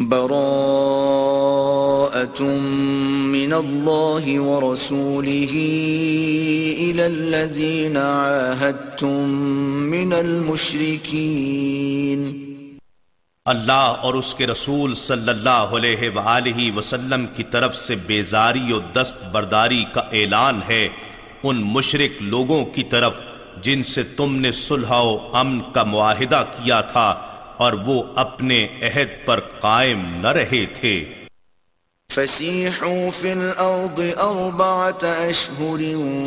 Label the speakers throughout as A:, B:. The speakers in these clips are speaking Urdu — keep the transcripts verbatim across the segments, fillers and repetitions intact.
A: براءة من الله ورسوله إلى الذين عاهدتم من المشركين۔
B: اللہ اور اس کے رسول صلی اللہ علیہ وآلہ وسلم کی طرف سے بیزاری و دست برداری کا اعلان ہے ان مشرک لوگوں کی طرف جن سے تم نے صلح و امن کا معاہدہ کیا تھا اور وہ اپنے عہد پر قائم نہ رہے تھے۔
A: فسیحوا فی الارض اربعة اشہر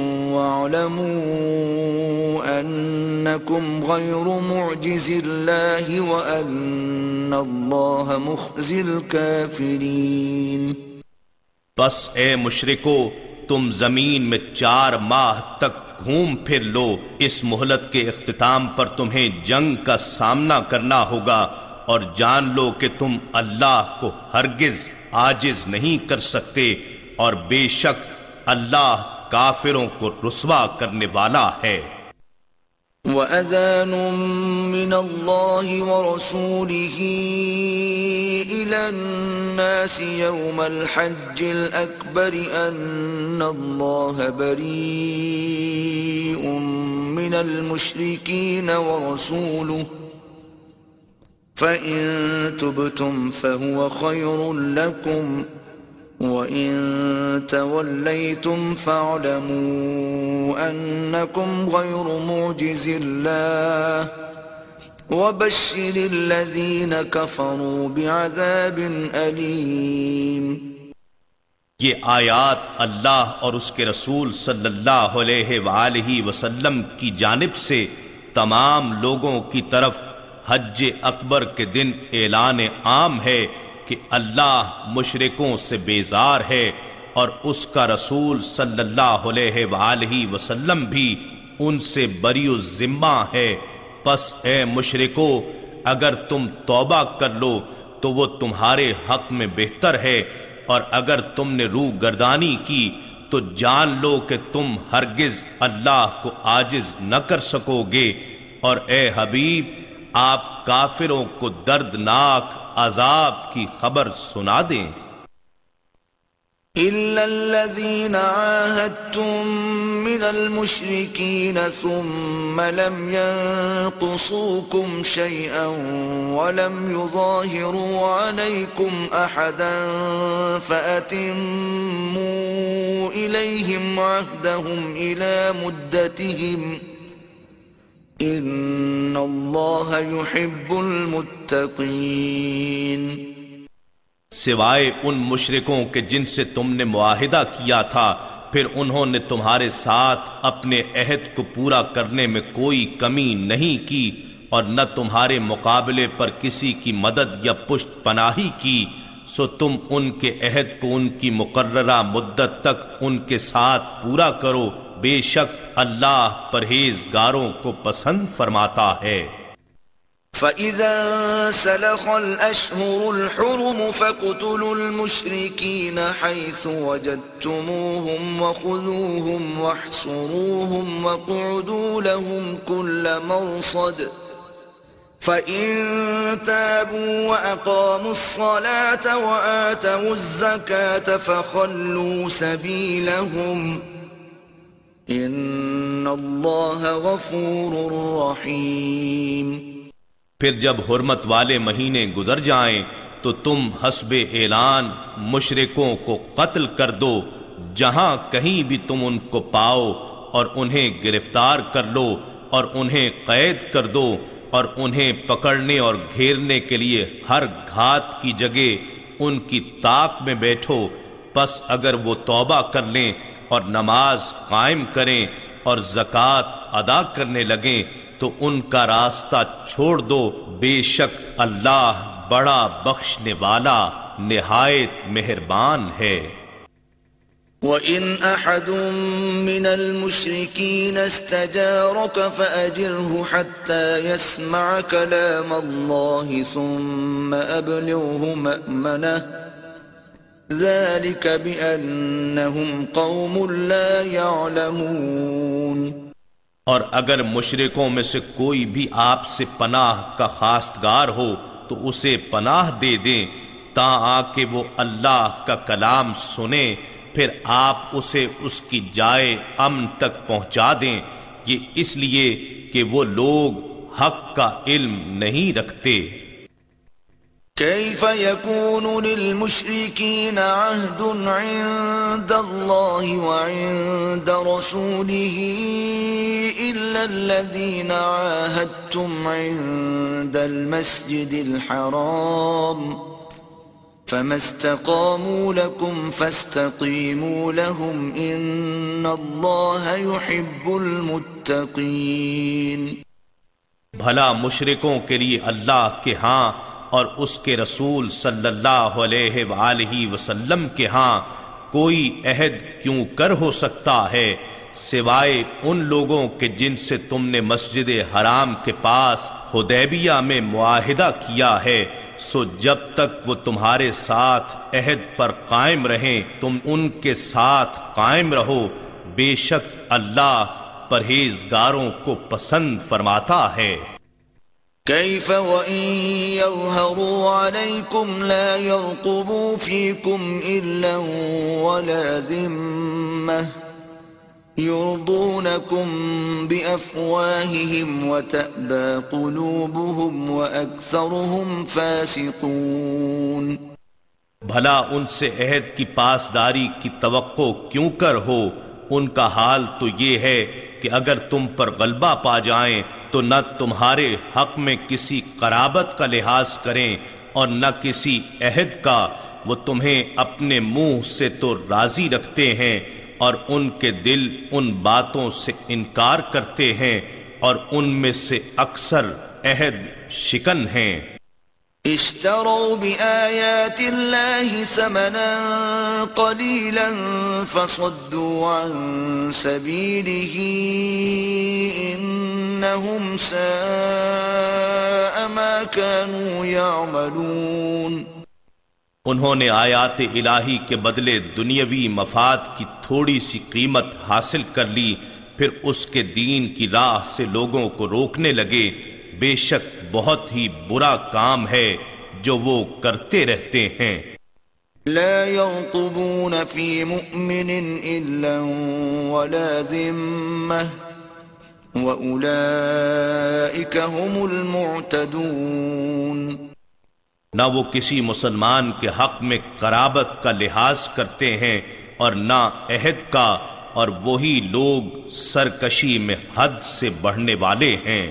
A: واعلموا انکم غیر معجز اللہ وان اللہ مخزی الکافرین۔
B: بس اے مشرکو تم زمین میں چار ماہ تک گھوم پھر لو، اس مہلت کے اختتام پر تمہیں جنگ کا سامنا کرنا ہوگا، اور جان لو کہ تم اللہ کو ہرگز عاجز نہیں کر سکتے، اور بے شک اللہ کافروں کو رسوا کرنے والا ہے۔
A: وَأَذَانٌ مِّنَ اللَّهِ وَرَسُولِهِ إِلَى النَّاسِ يَوْمَ الْحَجِّ الْأَكْبَرِ أَنَّ اللَّهَ بَرِيءٌ مِّنَ الْمُشْرِكِينَ وَرَسُولُهُ فَإِن تُبْتُمْ فَهُوَ خَيْرٌ لَكُمْ وَإِن تَوَلَّيْتُمْ فَاعْلَمُوا أَنَّكُمْ غَيْرُ مُعْجِزِ اللَّهِ وَبَشِّرِ الَّذِينَ كَفَرُوا بِعَذَابٍ أَلِيمٍ۔
B: یہ آیات اللہ اور اس کے رسول صلی اللہ علیہ وآلہ وسلم کی جانب سے تمام لوگوں کی طرف حج اکبر کے دن اعلان عام ہے کہ اللہ مشرکوں سے بیزار ہے، اور اس کا رسول صلی اللہ علیہ وآلہ وسلم بھی ان سے بری الذمہ ہے۔ پس اے مشرکو اگر تم توبہ کر لو تو وہ تمہارے حق میں بہتر ہے، اور اگر تم نے روح گردانی کی تو جان لو کہ تم ہرگز اللہ کو عاجز نہ کر سکو گے، اور اے حبیب آپ کافروں کو دردناک عذاب کی خبر سنا دیں۔
A: إِلَّا الَّذِينَ عَاهَدتُّم مِّنَ الْمُشْرِكِينَ ثُمَّ لَمْ يَنقُصُوكُمْ شَيْئًا وَلَمْ يُظَاهِرُوا عَلَيْكُمْ أَحَدًا فَأَتِمُّوا إِلَيْهِمْ عَهْدَهُمْ إِلَى مُدَّتِهِمْ ان اللہ یحب المتقین۔
B: سوائے ان مشرکوں کے جن سے تم نے معاہدہ کیا تھا، پھر انہوں نے تمہارے ساتھ اپنے عہد کو پورا کرنے میں کوئی کمی نہیں کی، اور نہ تمہارے مقابلے پر کسی کی مدد یا پشت پناہی کی، سو تم ان کے عہد کو ان کی مقررہ مدت تک ان کے ساتھ پورا کرو، بے شک اللہ پرہیزگاروں کو پسند فرماتا ہے۔
A: فَإِذَا انسَلَخَ الْأَشْهُرُ الْحُرُمُ فَاقْتُلُوا الْمُشْرِكِينَ حَيْثُ وَجَدتُّمُوهُمْ وَخُذُوهُمْ وَاحْصُرُوهُمْ وَاقْعُدُوا لَهُمْ كُلَّ مَرْصَدٍ فَإِن تَابُوا وَأَقَامُوا الصَّلَاةَ وَآتَوُا الزَّكَاةَ فَخَلُّوا سَبِيلَهُمْ ان اللہ غفور رحیم۔
B: پھر جب حرمت والے مہینے گزر جائیں تو تم حسب اعلان مشرکوں کو قتل کر دو، جہاں کہیں بھی تم ان کو پاؤ، اور انہیں گرفتار کر لو اور انہیں قید کر دو، اور انہیں پکڑنے اور گھیرنے کے لیے ہر گھات کی جگہ ان کی طاق میں بیٹھو۔ پس اگر وہ توبہ کر لیں اور نماز قائم کریں اور زکوٰۃ ادا کرنے لگیں تو ان کا راستہ چھوڑ دو، بے شک اللہ بڑا بخشنے والا نہایت مہربان ہے۔
A: وَإِنْ أَحَدٌ مِّنَ الْمُشْرِكِينَ اسْتَجَارَكَ فَأَجِرْهُ حَتَّى يَسْمَعَ كَلَامَ اللَّهِ ثُمَّ أَبْلِغْهُ مَأْمَنَهُ ذَلِكَ بِأَنَّهُمْ قَوْمٌ لَا يَعْلَمُونَ۔
B: اور اگر مشرکوں میں سے کوئی بھی آپ سے پناہ کا خواستگار ہو تو اسے پناہ دے دیں، تا آ کہ وہ اللہ کا کلام سنیں، پھر آپ اسے اس کی جائے امن تک پہنچا دیں، یہ اس لیے کہ وہ لوگ حق کا علم نہیں رکھتے۔
A: كيف يكون للمشركين عهد عند الله وعند رسوله إلا الذين عاهدتم عند المسجد الحرام فما استقاموا لكم فاستقيموا لهم إن الله يحب المتقين۔
B: بھلا مشرکوں کے لیے اللہ کے ہاں اور اس کے رسول صلی اللہ علیہ وآلہ وسلم کے ہاں کوئی عہد کیوں کر ہو سکتا ہے سوائے ان لوگوں کے جن سے تم نے مسجد حرام کے پاس حدیبیہ میں معاہدہ کیا ہے، سو جب تک وہ تمہارے ساتھ عہد پر قائم رہیں تم ان کے ساتھ قائم رہو، بے شک اللہ پرہیزگاروں کو پسند فرماتا ہے۔
A: كيف وإن يظهروا عليكم لا يرقبوا فيكم إلا ولا ذمة يرضونكم بأفواههم وتأبى قلوبهم وأكثرهم فاسقون۔
B: بھلا ان سے عہد کی پاسداری کی توقع کیوں کر ہو؟ ان کا حال تو یہ ہے کہ اگر تم پر غلبہ پا جائیں تو نہ تمہارے حق میں کسی قرابت کا لحاظ کریں اور نہ کسی عہد کا، وہ تمہیں اپنے منہ سے تو راضی رکھتے ہیں اور ان کے دل ان باتوں سے انکار کرتے ہیں اور ان میں سے اکثر عہد شکن ہیں۔
A: اشتروا بآيات الله ثمنا قليلا فصدوا عن سبيله إنهم ساء ما كانوا يعملون۔
B: انہوں نے آیات الہی کے بدلے دنیاوی مفاد کی تھوڑی سی قیمت حاصل کر لی، پھر اس کے دین کی راہ سے لوگوں کو روکنے لگے، بے شک بہت ہی برا کام ہے جو وہ کرتے رہتے ہیں۔
A: لا يرقبون في مؤمن إلا ولا ذمة وأولئك هم المعتدون۔
B: نہ وہ کسی مسلمان کے حق میں قرابت کا لحاظ کرتے ہیں اور نہ عہد کا، اور وہی لوگ سرکشی میں حد سے بڑھنے والے ہیں۔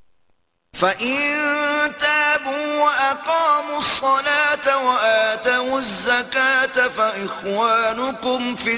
A: فَإِن تَابُوا وَأَقَامُوا الصَّلَاةَ وَآتَوُا الزَّكَاةَ فَإِخْوَانُكُمْ فِي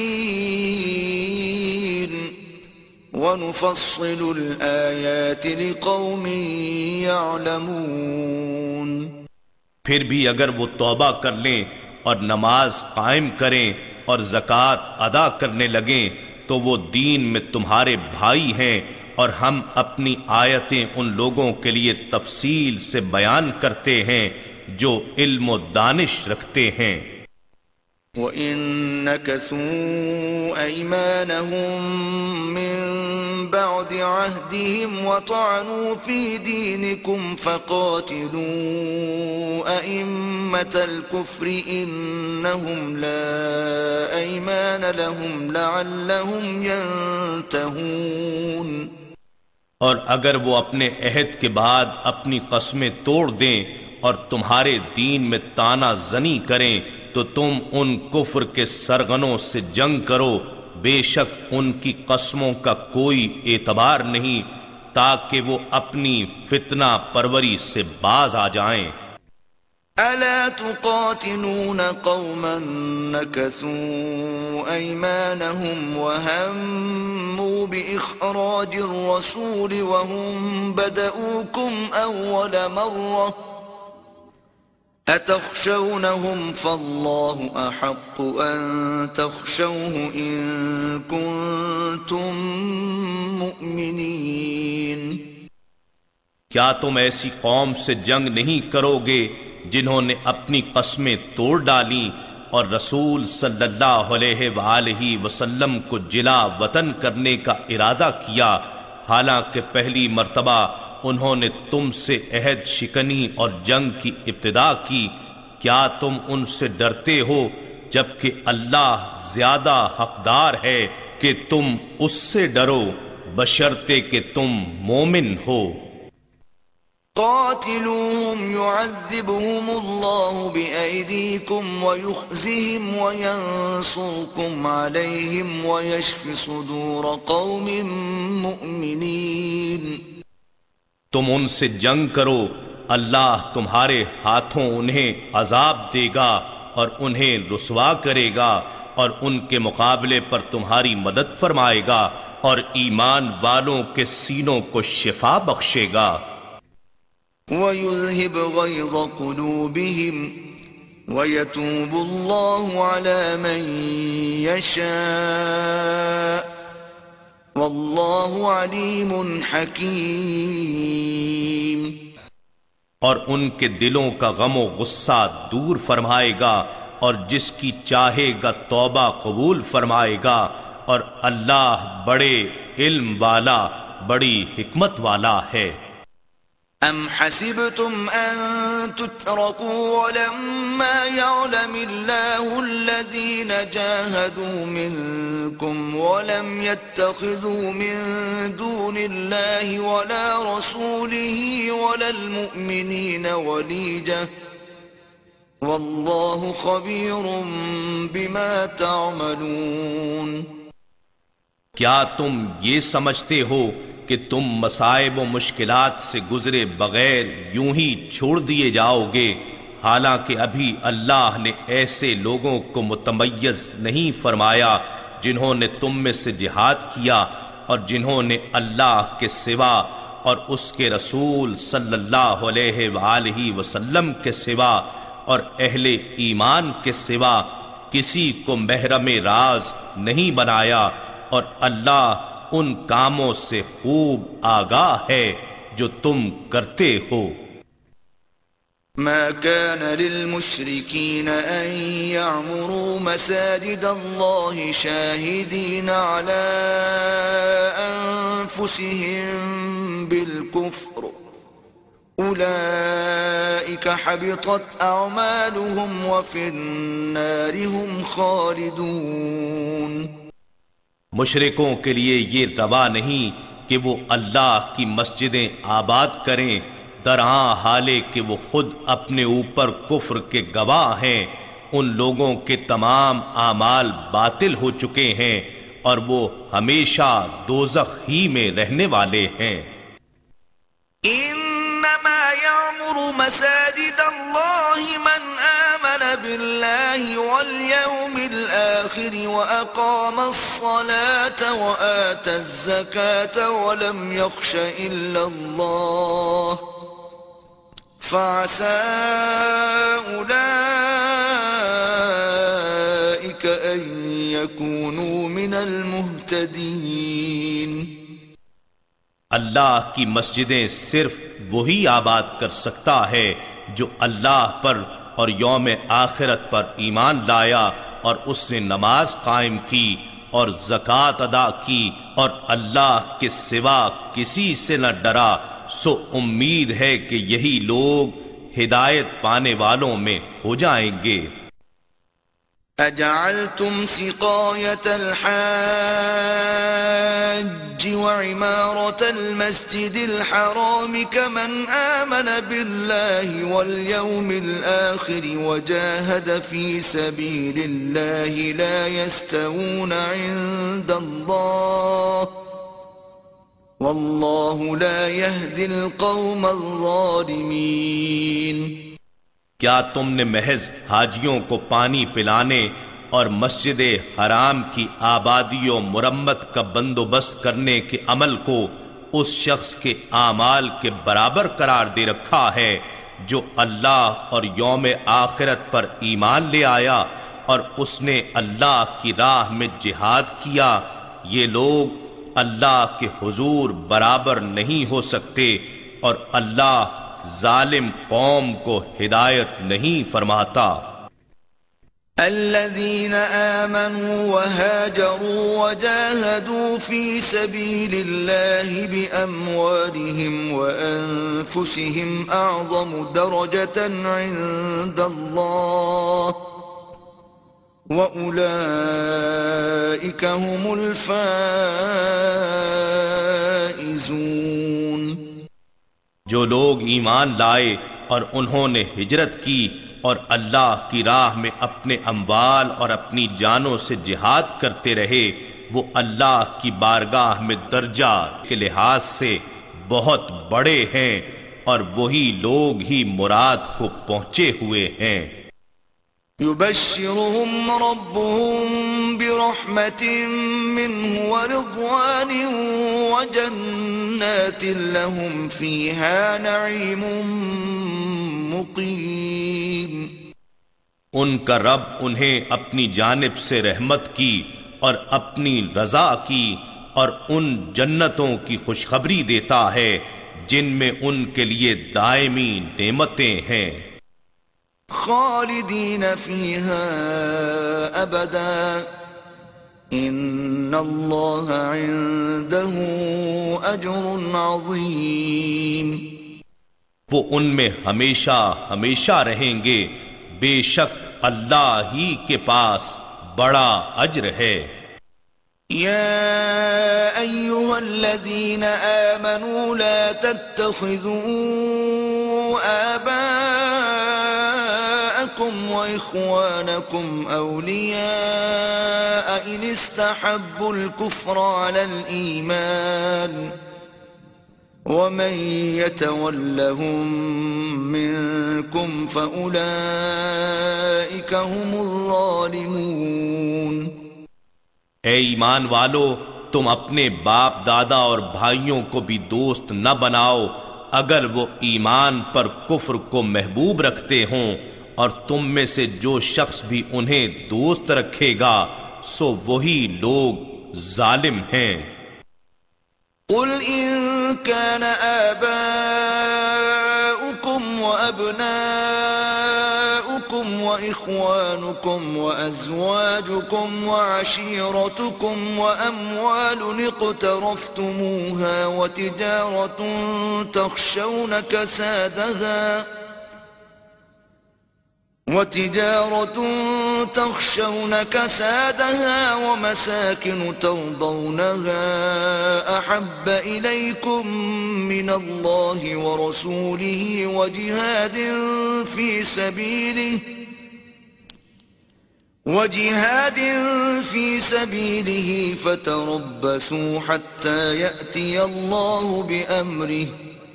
A: الدِّينِ وَنُفَصِّلُ الْآيَاتِ لِقَوْمٍ يَعْلَمُونَ۔
B: پھر بھی اگر وہ توبہ کر لیں اور نماز قائم کریں اور زکوٰۃ ادا کرنے لگیں تو وہ دین میں تمہارے بھائی ہیں، اور ہم اپنی آیتیں ان لوگوں کے لیے تفصیل سے بیان کرتے ہیں جو علم و دانش رکھتے ہیں۔
A: وَإِن نَكَثُوا أَيْمَانَهُم مِّن بَعْدِ عَهْدِهِمْ وَطَعَنُوا فِي دِينِكُمْ فَقَاتِلُوا أَئِمَّةَ الْكُفْرِ إِنَّهُمْ لَا أَيْمَانَ لَهُمْ لَعَلَّهُمْ يَنْتَهُونَ۔
B: اور اگر وہ اپنے عہد کے بعد اپنی قسمیں توڑ دیں اور تمہارے دین میں طعنہ زنی کریں تو تم ان کفر کے سرغنوں سے جنگ کرو، بے شک ان کی قسموں کا کوئی اعتبار نہیں تاکہ وہ اپنی فتنہ پروری سے باز آ جائیں۔
A: أَلَا تُقَاتِلُونَ قَوْمًا نَكَثُوا أَيْمَانَهُمْ وَهَمُّوا بِإِخْرَاجِ الرَّسُولِ وَهُمْ بَدَؤُوكُمْ أَوَّلَ مَرَّةٍ أَتَخْشَوْنَهُمْ فَاللَّهُ أَحَقُّ أَن تَخْشَوْهُ إِن كُنتُم مُّؤْمِنِينَ۔
B: کیا تم ایسی قوم سے جنگ نہیں کرو گے جنہوں نے اپنی قسمیں توڑ ڈالیں اور رسول صلی اللہ علیہ وآلہ وسلم کو جلا وطن کرنے کا ارادہ کیا، حالانکہ پہلی مرتبہ انہوں نے تم سے عہد شکنی اور جنگ کی ابتدا کی؟ کیا تم ان سے ڈرتے ہو جبکہ اللہ زیادہ حقدار ہے کہ تم اس سے ڈرو بشرطے کہ تم مومن ہو۔
A: قاتلوهم يعذبهم الله بأيديكم ويخزهم وينصركم عليهم ويشف صدور قوم مؤمنين۔
B: تم ان سے جنگ کرو، اللہ تمہارے ہاتھوں انہیں عذاب دے گا اور انہیں رسوا کرے گا اور ان کے مقابلے پر تمہاری مدد فرمائے گا اور ایمان والوں کے سینوں کو شفا بخشے گا۔
A: وَيُذْهِبْ غَيْظَ قُلُوبِهِمْ وَيَتُوبُ اللَّهُ عَلَى مَن يَشَاءُ وَاللَّهُ عَلِيمٌ حَكِيمٌ۔
B: اور ان کے دلوں کا غم و غصہ دور فرمائے گا اور جس کی چاہے گا توبہ قبول فرمائے گا، اور اللہ بڑے علم والا بڑی حکمت والا ہے۔
A: أَمْ حَسِبْتُمْ أَن تُتْرَكُوا وَلَمَّا يَعْلَمِ اللَّهُ الَّذِينَ جَاهَدُوا مِنكُمْ وَلَمْ يَتَّخِذُوا مِن دُونِ اللَّهِ وَلَا رَسُولِهِ وَلَا الْمُؤْمِنِينَ وَلِيجَةً وَاللَّهُ خَبِيرٌ بِمَا تَعْمَلُونَ۔
B: کیا تم یہ سمجھتے ہو کہ تم مصائب و مشکلات سے گزرے بغیر یوں ہی چھوڑ دیے جاؤ گے، حالانکہ ابھی اللہ نے ایسے لوگوں کو متمیز نہیں فرمایا جنہوں نے تم میں سے جہاد کیا اور جنہوں نے اللہ کے سوا اور اس کے رسول صلی اللہ علیہ وآلہ وسلم کے سوا اور اہل ایمان کے سوا کسی کو محرم راز نہیں بنایا، اور اللہ ان کاموں سے خوب آگاہ ہے جو تم کرتے ہو۔
A: ما كان للمشركين أن يعمروا مساجد الله شاهدين على أنفسهم بالكفر أولئك حبطت أعمالهم وفي النار هم خالدون۔
B: مشرکوں کے لیے یہ روا نہیں کہ وہ اللہ کی مسجدیں آباد کریں، درآں حالے کہ وہ خود اپنے اوپر کفر کے گواہ ہیں۔ ان لوگوں کے تمام اعمال باطل ہو چکے ہیں اور وہ ہمیشہ دوزخ ہی میں رہنے والے ہیں۔
A: انما يعمر مساجد الله من آمن بالله واليوم الآخر وأقام الصلاة وآتى الزكاة ولم يخش إلا الله فعسى أولئك أن يكونوا من المهتدين۔
B: اللہ کی مسجدیں صرف وہی آباد کر سکتا ہے جو اللہ پر اور یوم آخرت پر ایمان لایا اور اس نے نماز قائم کی اور زکوٰۃ ادا کی اور اللہ کے سوا کسی سے نہ ڈرا، سو امید ہے کہ یہی لوگ ہدایت پانے والوں میں ہو جائیں گے۔
A: أجعلتم سقاية الحاج وعمارة المسجد الحرام كمن آمن بالله واليوم الآخر وجاهد في سبيل الله لا يستوون عند الله والله لا يهدي القوم الظالمين۔
B: کیا تم نے محض حاجیوں کو پانی پلانے اور مسجد حرام کی آبادی و مرمت کا بندوبست کرنے کے عمل کو اس شخص کے اعمال کے برابر قرار دے رکھا ہے جو اللہ اور یوم آخرت پر ایمان لے آیا اور اس نے اللہ کی راہ میں جہاد کیا؟ یہ لوگ اللہ کے حضور برابر نہیں ہو سکتے اور اللہ ظالم قوم کو ہدایت نہیں فرماتا۔
A: الذين آمنوا وهاجروا وجاهدوا في سبيل الله بأموالهم وأنفسهم أعظم درجة عند الله وأولئك هم الفائزون۔
B: جو لوگ ایمان لائے اور انہوں نے ہجرت کی اور اللہ کی راہ میں اپنے اموال اور اپنی جانوں سے جہاد کرتے رہے، وہ اللہ کی بارگاہ میں درجہ کے لحاظ سے بہت بڑے ہیں، اور وہی لوگ ہی مراد کو پہنچے ہوئے ہیں۔
A: يبشرهم ربهم برحمة منه ورضوان وجنات لهم فيها نعيم مقيم۔
B: ان کا رب انہیں اپنی جانب سے رحمت کی اور اپنی رضا کی اور ان جنتوں کی خوشخبری دیتا ہے جن میں ان کے لیے دائمی نعمتیں ہیں۔
A: خالدین فیہا ابدا ان اللہ عنده اجر عظیم۔
B: وہ ان میں ہمیشہ ہمیشہ رہیں گے، بے شک اللہ ہی کے پاس بڑا اجر ہے۔
A: یا ایھا الذین آمنوا لا تتخذوا آباءکم وإخوانکم اولیاء ان استحبوا الكفر على الإیمان ومن يتولهم منكم فأولئك هم الظالمون۔
B: اے ایمان والو، تم اپنے باپ دادا اور بھائیوں کو بھی دوست نہ بناؤ اگر وہ ایمان پر کفر کو محبوب رکھتے ہوں، اور تم میں سے جو شخص بھی انہیں دوست رکھے گا سو وہی لوگ ظالم ہیں۔
A: قل إن كان آباؤكم وأبناؤكم وإخوانكم وأزواجكم وعشيرتكم وأموال اقترفتموها وتجارة تخشون كسادها وتجارة تخشون كسادها ومساكن ترضونها أحب إليكم من الله ورسوله وجهاد في سبيله وجهاد في سبيله فتربصوا حتى يأتي الله بأمره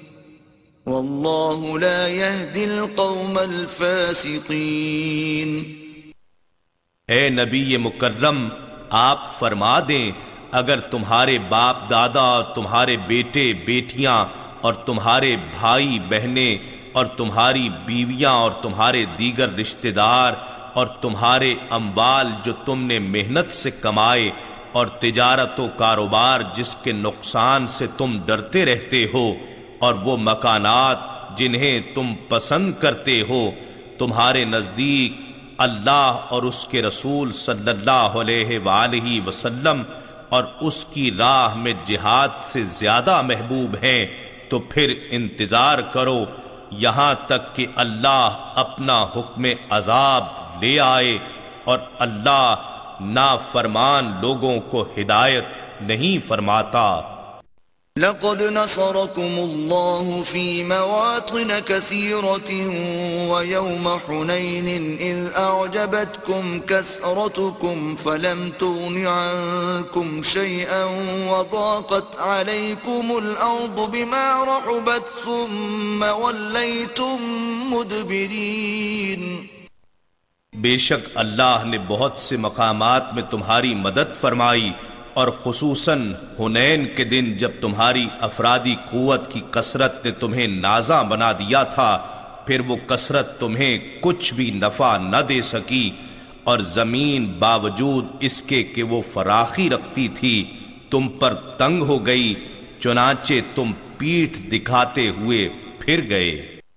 A: واللہ لا يهدی القوم الفاسقین۔
B: اے نبی مکرم، آپ فرما دیں اگر تمہارے باپ دادا اور تمہارے بیٹے بیٹیاں اور تمہارے بھائی بہنیں اور تمہاری بیویاں اور تمہارے دیگر رشتہ دار اور تمہارے اموال جو تم نے محنت سے کمائے اور تجارت و کاروبار جس کے نقصان سے تم ڈرتے رہتے ہو اور وہ مکانات جنہیں تم پسند کرتے ہو تمہارے نزدیک اللہ اور اس کے رسول صلی اللہ علیہ وآلہ وسلم اور اس کی راہ میں جہاد سے زیادہ محبوب ہیں، تو پھر انتظار کرو یہاں تک کہ اللہ اپنا حکم عذاب لے آئے، اور اللہ نافرمان لوگوں کو ہدایت نہیں فرماتا۔
A: لقد نصركم الله في مواطن كثيرة ويوم حنين إذ أعجبتكم كثرتكم فلم تغن عنكم شيئا وضاقت عليكم الأرض بما رحبت ثم وليتم مدبرين۔
B: بے شک اللہ نے بہت سے مقامات میں تمہاری مدد فرمائی، اور خصوصاً حنین کے دن جب تمہاری افرادی قوت کی کثرت نے تمہیں نازاں بنا دیا تھا، پھر وہ کثرت تمہیں کچھ بھی نفع نہ دے سکی، اور زمین باوجود اس کے کہ وہ فراخی رکھتی تھی تم پر تنگ ہو گئی، چنانچہ تم پیٹھ دکھاتے ہوئے پھر گئے۔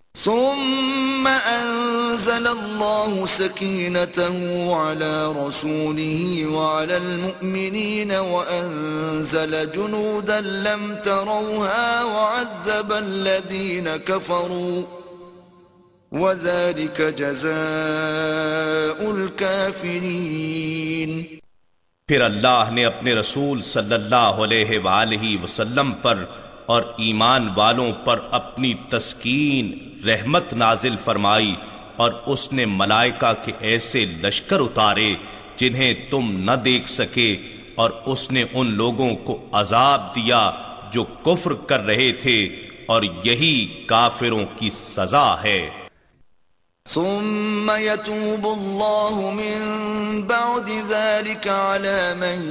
A: ثم أنزل الله سكينته على رسوله وعلى المؤمنين وأنزل جنودا لم تروها وعذب الذين كفروا وذلك جزاء الكافرين۔
B: پھر اللہ نے اپنے رسول صلی اللہ علیہ وآلہ وسلم پر اور ایمان والوں پر اپنی تسکین رحمت نازل فرمائی، اور اس نے ملائکہ کے ایسے لشکر اتارے جنہیں تم نہ دیکھ سکے، اور اس نے ان لوگوں کو عذاب دیا جو کفر کر رہے تھے، اور یہی کافروں کی سزا ہے۔
A: ثم يتوب الله من بعد ذلك على من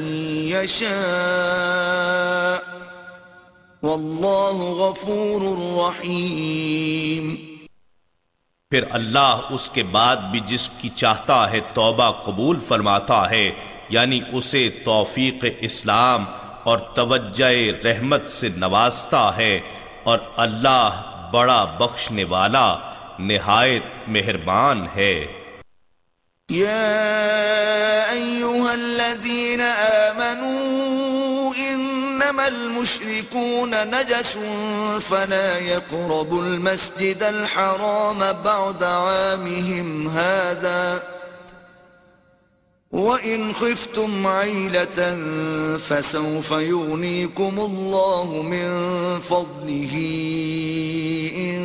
A: يشاء والله غفور رحیم۔
B: پھر اللہ اس کے بعد بھی جس کی چاہتا ہے توبہ قبول فرماتا ہے، یعنی اسے توفیق اسلام اور توجہ رحمت سے نوازتا ہے، اور اللہ بڑا بخشنے والا نہایت مہربان ہے۔
A: یا ایھا الذین آمنوا انما المشركون نجس فلا يقربوا المسجد الحرام بعد عامهم هذا وَإِنْ خِفْتُمْ عَيْلَةً فَسَوْفَ يُغْنِيكُمُ اللَّهُ مِنْ فَضْلِهِ إِنْ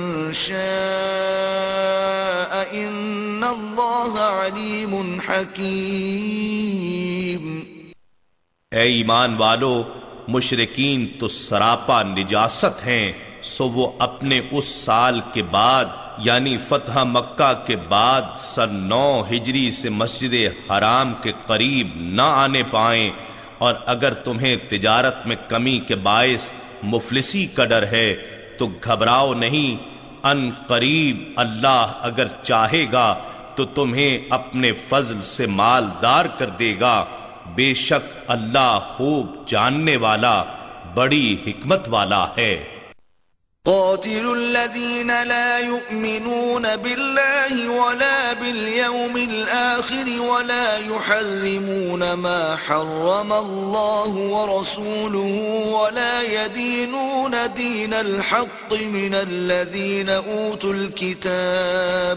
A: شَاءَ إِنَّ اللَّهَ عَلِيمٌ حَكِيمٌ۔
B: اے ایمان والو، مشرکین تو سراپا نجاست ہیں، سو وہ اپنے اس سال کے بعد یعنی فتح مکہ کے بعد سن نو ہجری سے مسجد حرام کے قریب نہ آنے پائیں، اور اگر تمہیں تجارت میں کمی کے باعث مفلسی کا ڈر ہے تو گھبراؤ نہیں، ان قریب اللہ اگر چاہے گا تو تمہیں اپنے فضل سے مالدار کر دے گا، بے شک اللہ خوب جاننے والا بڑی حکمت والا ہے۔
A: قاتلوا الذين لا يؤمنون بالله ولا باليوم الآخر ولا يحرمون ما حرم الله ورسوله ولا يدينون دين الحق من الذين أوتوا الكتاب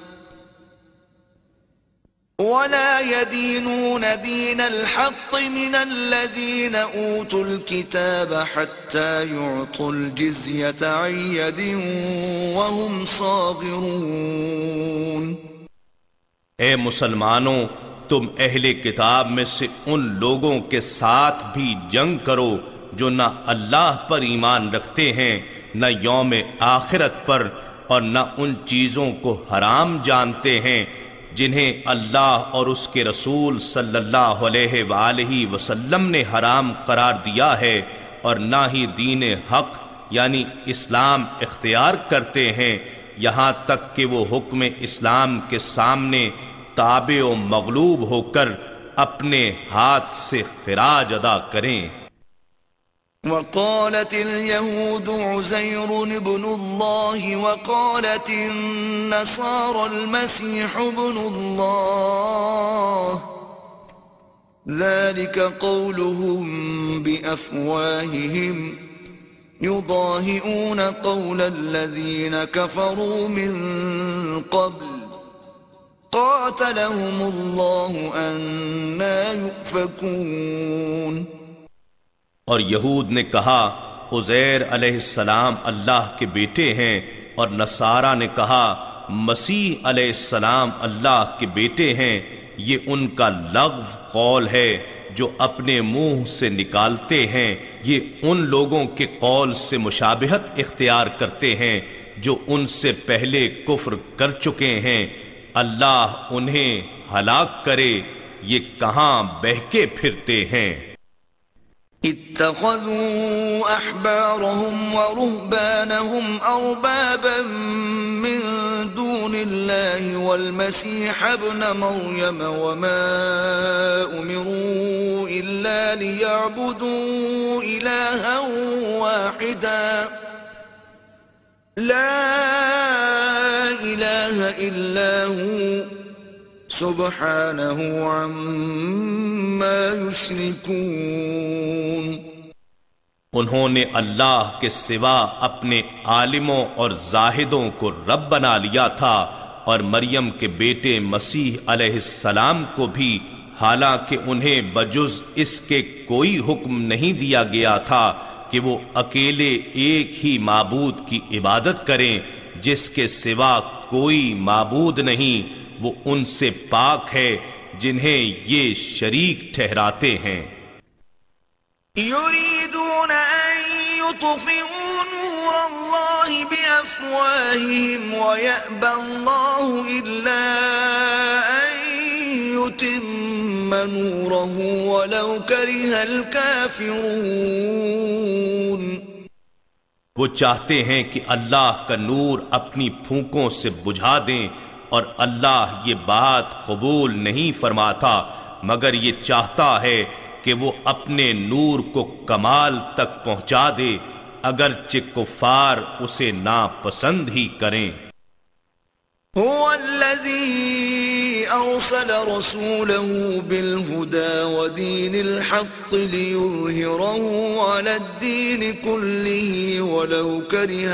A: ولا يدينون دين الحق من الذين أوتوا الكتاب حتى يعطوا الجزية عن يد وهم صاغرون۔
B: اے مسلمانوں، تم اہل کتاب میں سے ان لوگوں کے ساتھ بھی جنگ کرو جو نہ اللہ پر ایمان رکھتے ہیں، نہ یوم آخرت پر، اور نہ ان چیزوں کو حرام جانتے ہیں جنہیں اللہ اور اس کے رسول صلی اللہ علیہ وآلہ وسلم نے حرام قرار دیا ہے، اور نہ ہی دین حق یعنی اسلام اختیار کرتے ہیں، یہاں تک کہ وہ حکم اسلام کے سامنے تابع و مغلوب ہو کر اپنے ہاتھ سے خراج ادا کریں۔
A: وقالت اليهود عزير ابن الله وقالت النصارى المسيح ابن الله ذلك قولهم بأفواههم يضاهئون قول الذين كفروا من قبل قاتلهم الله أنى يؤفكون۔
B: اور یہود نے کہا عزیر علیہ السلام اللہ کے بیٹے ہیں، اور نصارہ نے کہا مسیح علیہ السلام اللہ کے بیٹے ہیں، یہ ان کا لغو قول ہے جو اپنے منہ سے نکالتے ہیں، یہ ان لوگوں کے قول سے مشابہت اختیار کرتے ہیں جو ان سے پہلے کفر کر چکے ہیں، اللہ انہیں ہلاک کرے، یہ کہاں بہکے پھرتے ہیں۔
A: اتخذوا احبارهم ورهبانهم اربابا من دون الله والمسيح ابن مريم وما امروا الا ليعبدوا الها واحدا لا إلا هو سبحانه عما يشركون۔
B: انہوں نے اللہ کے سوا اپنے عالموں اور زاہدوں کو رب بنا لیا تھا، اور مریم کے بیٹے مسیح علیہ السلام کو بھی، حالانکہ انہیں بجز اس کے کوئی حکم نہیں دیا گیا تھا کہ وہ اکیلے ایک ہی معبود کی عبادت کریں جس کے سوا کوئی معبود نہیں، وہ ان سے پاک ہے جنہیں یہ شریک ٹھہراتے ہیں۔
A: يريدون أن يطفئوا نور الله بأفواههم ويأبى الله إلا أن يتم نوره ولو كره الكافرون۔
B: وہ چاہتے ہیں کہ اللہ کا نور اپنی پھونکوں سے بجھا دیں، اور اللہ یہ بات قبول نہیں فرماتا مگر یہ چاہتا ہے کہ وہ اپنے نور کو کمال تک پہنچا دے، اگرچہ کفار اسے ناپسند ہی کریں۔
A: هو الذي أرسل رسوله بالهدى ودين الحق ليظهره على الدين كله ولو كره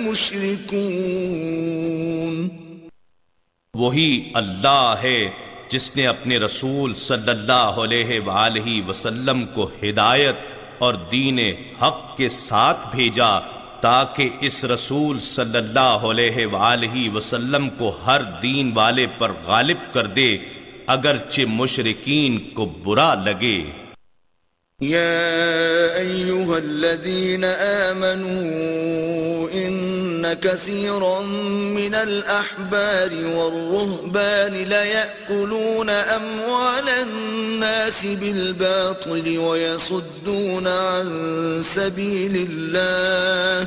A: المشركون۔
B: وہی اللہ ہے جس نے اپنے رسول صلی اللہ علیہ وآلہ وسلم کو ہدایت اور دین حق کے ساتھ بھیجا تاکہ اس رسول صلی اللہ علیہ وآلہ وسلم کو ہر دین والے پر غالب کر دے اگرچہ مشرکین کو برا لگے۔
A: يا أيها الذين آمنوا إن كثيرا من الأحبار والرهبان ليأكلون أموال الناس بالباطل ويصدون عن سبيل الله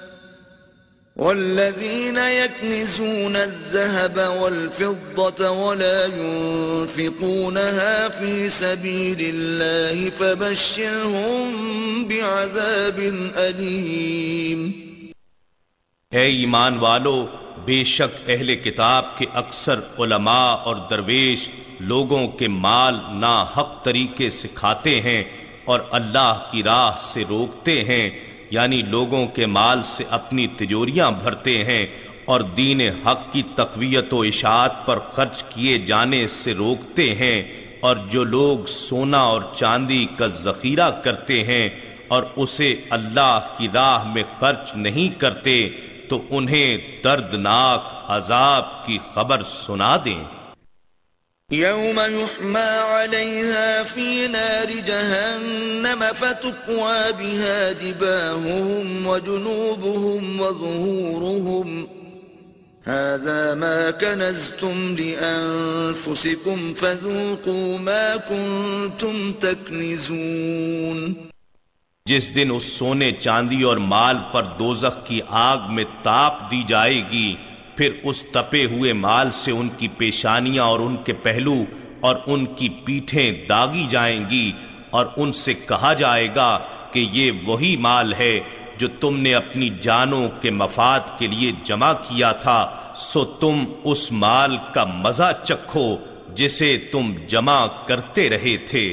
A: والذين يكنزون الذهب والفضة ولا ينفقونها في سبيل الله فبشرهم بعذاب أليم۔
B: اے ایمان والو، بے شک اہل کتاب کے اکثر علماء اور درویش لوگوں کے مال ناحق طریقے سے کھاتے ہیں اور اللہ کی راہ سے روکتے ہیں، یعنی لوگوں کے مال سے اپنی تجوریاں بھرتے ہیں اور دین حق کی تقویت و اشاعت پر خرچ کیے جانے سے روکتے ہیں، اور جو لوگ سونا اور چاندی کا ذخیرہ کرتے ہیں اور اسے اللہ کی راہ میں خرچ نہیں کرتے تو انہیں دردناک عذاب کی خبر سنا دیں۔
A: يوم يحمى عليها في نار جهنم فتكوى بها جباههم وجنوبهم وظهورهم هذا ما كنزتم لأنفسكم فذوقوا ما كنتم تكنزون۔
B: جس دن اس سونے چاندی اور مال پر دوزخ کی آگ میں تاپ دی جائے گی، پھر اس تپے ہوئے مال سے ان کی پیشانیاں اور ان کے پہلو اور ان کی پیٹھیں داغی جائیں گی، اور ان سے کہا جائے گا کہ یہ وہی مال ہے جو تم نے اپنی جانوں کے مفاد کے لیے جمع کیا تھا، سو تم اس مال کا مزہ چکھو جسے تم جمع کرتے رہے تھے۔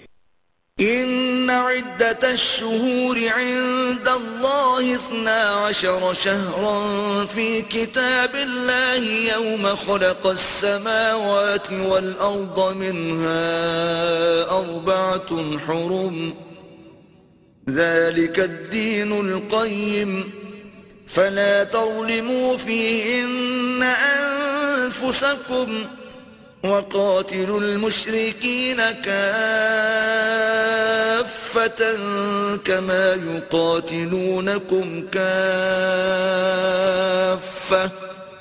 A: إن عدة الشهور عند الله اثنا عشر شهرا في كتاب الله يوم خلق السماوات والأرض منها أربعة حرم ذلك الدين القيم فلا تظلموا فيهن أنفسكم وقاتلوا المشركين كافة كما يقاتلونكم كافة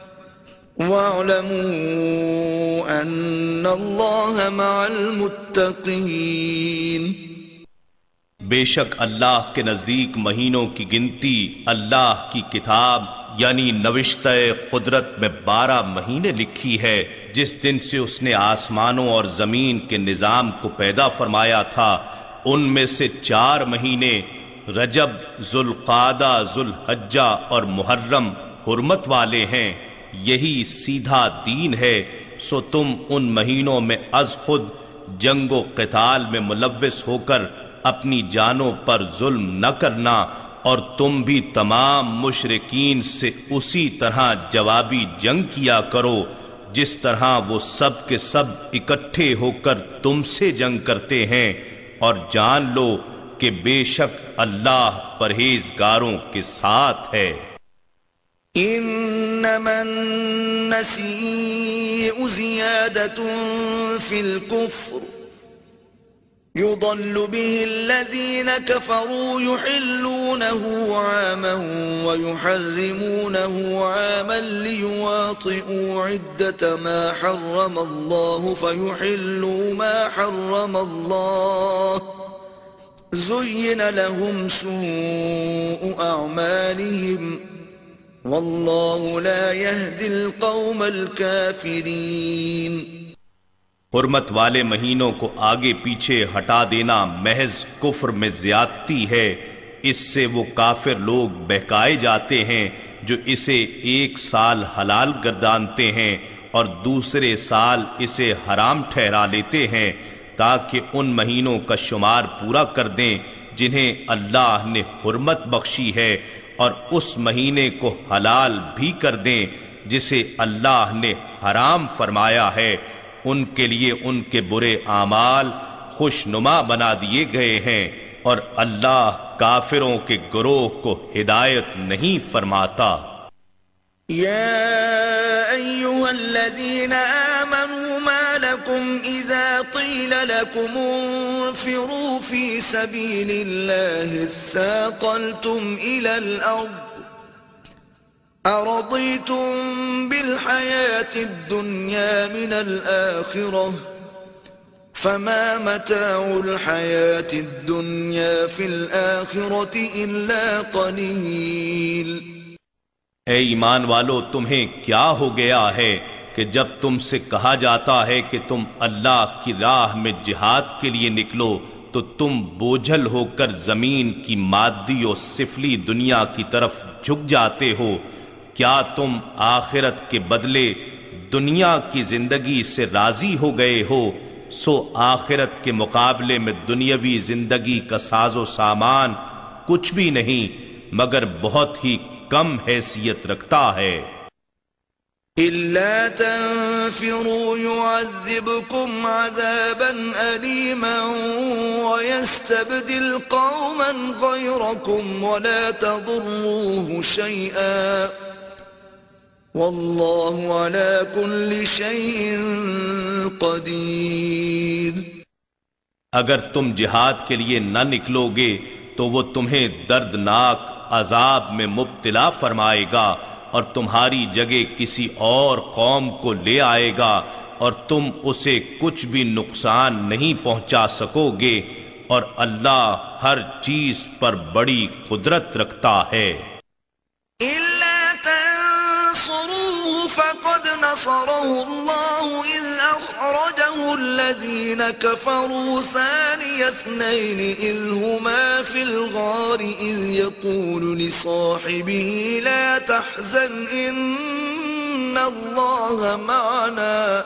A: واعلموا أن الله مع المتقين۔
B: بے شک اللہ کے نزدیک مہینوں کی گنتی اللہ کی کتاب یعنی نوشتہ قدرت میں بارہ مہینے لکھی ہے، جس دن سے اس نے آسمانوں اور زمین کے نظام کو پیدا فرمایا تھا، ان میں سے چار مہینے رجب، ذوالقعدہ، ذوالحجہ اور محرم حرمت والے ہیں، یہی سیدھا دین ہے، سو تم ان مہینوں میں از خود جنگ و قتال میں ملوث ہو کر اپنی جانوں پر ظلم نہ کرنا، اور تم بھی تمام مشرکین سے اسی طرح جوابی جنگ کیا کرو جس طرح وہ سب کے سب اکٹھے ہو کر تم سے جنگ کرتے ہیں، اور جان لو کہ بے شک اللہ پرہیزگاروں کے ساتھ ہے۔
A: انما النسيء زيادة في الكفر يضل به الذين كفروا يحلونه عاما ويحرمونه عاما ليواطئوا عدة ما حرم الله فيحلوا ما حرم الله زين لهم سوء أعمالهم واللہ لا يهدي القوم الكافرین۔
B: حرمت والے مہینوں کو آگے پیچھے ہٹا دینا محض کفر میں زیادتی ہے، اس سے وہ کافر لوگ بہکائے جاتے ہیں جو اسے ایک سال حلال گردانتے ہیں اور دوسرے سال اسے حرام ٹھہرا لیتے ہیں، تاکہ ان مہینوں کا شمار پورا کر دیں جنہیں اللہ نے حرمت بخشی ہے، اور اس مہینے کو حلال بھی کر دیں جسے اللہ نے حرام فرمایا ہے۔ ان کے لیے ان کے برے اعمال خوشنما بنا دیے گئے ہیں، اور اللہ کافروں کے گروہ کو ہدایت نہیں فرماتا۔
A: یا ایھا الذین آمنوا ما لکم اذا قیل لکم انفروا فی سبیل اللہ اثاقلتم الی الارض ارضیتم بالحیاة الدنیا من الآخرة فما متاع الحیاة الدنیا فی الآخرة الا قلیل۔
B: اے ایمان والو، تمہیں کیا ہو گیا ہے کہ جب تم سے کہا جاتا ہے کہ تم اللہ کی راہ میں جہاد کے لیے نکلو تو تم بوجھل ہو کر زمین کی مادی و سفلی دنیا کی طرف جھک جاتے ہو؟ کیا تم آخرت کے بدلے دنیا کی زندگی سے راضی ہو گئے ہو؟ سو آخرت کے مقابلے میں دنیاوی زندگی کا ساز و سامان کچھ بھی نہیں مگر بہت ہی کم حیثیت رکھتا ہے۔
A: إِلَّا تَنفِرُوا يُعَذِّبْكُمْ عَذَابًا أَلِيمًا وَيَسْتَبْدِلْ قَوْمًا غَيْرَكُمْ وَلَا تَضُرُّوهُ شَيْئًا وَاللَّهُ عَلَى كُلِّ شَيْءٍ قَدِيرٌ۔
B: اگر تم جہاد کے لیے نہ نکلو گے تو وہ تمہیں دردناک عذاب میں مبتلا فرمائے گا اور تمہاری جگہ کسی اور قوم کو لے آئے گا اور تم اسے کچھ بھی نقصان نہیں پہنچا سکو گے، اور اللہ ہر چیز پر بڑی قدرت رکھتا ہے۔
A: إِلَّا تَنصُرُوهُ فَقَدْ نَصَرَهُ اللَّهُ إِذْ أَخْرَجَهُ الَّذِينَ كَفَرُوا ثَانِيَ اثْنَيْنِ إِذْ هُمَا فِي الْغَارِ إِذْ يَقُولُ لِصَاحِبِهِ لَا تَحْزَنْ إِنَّ اللَّهَ مَعَنَا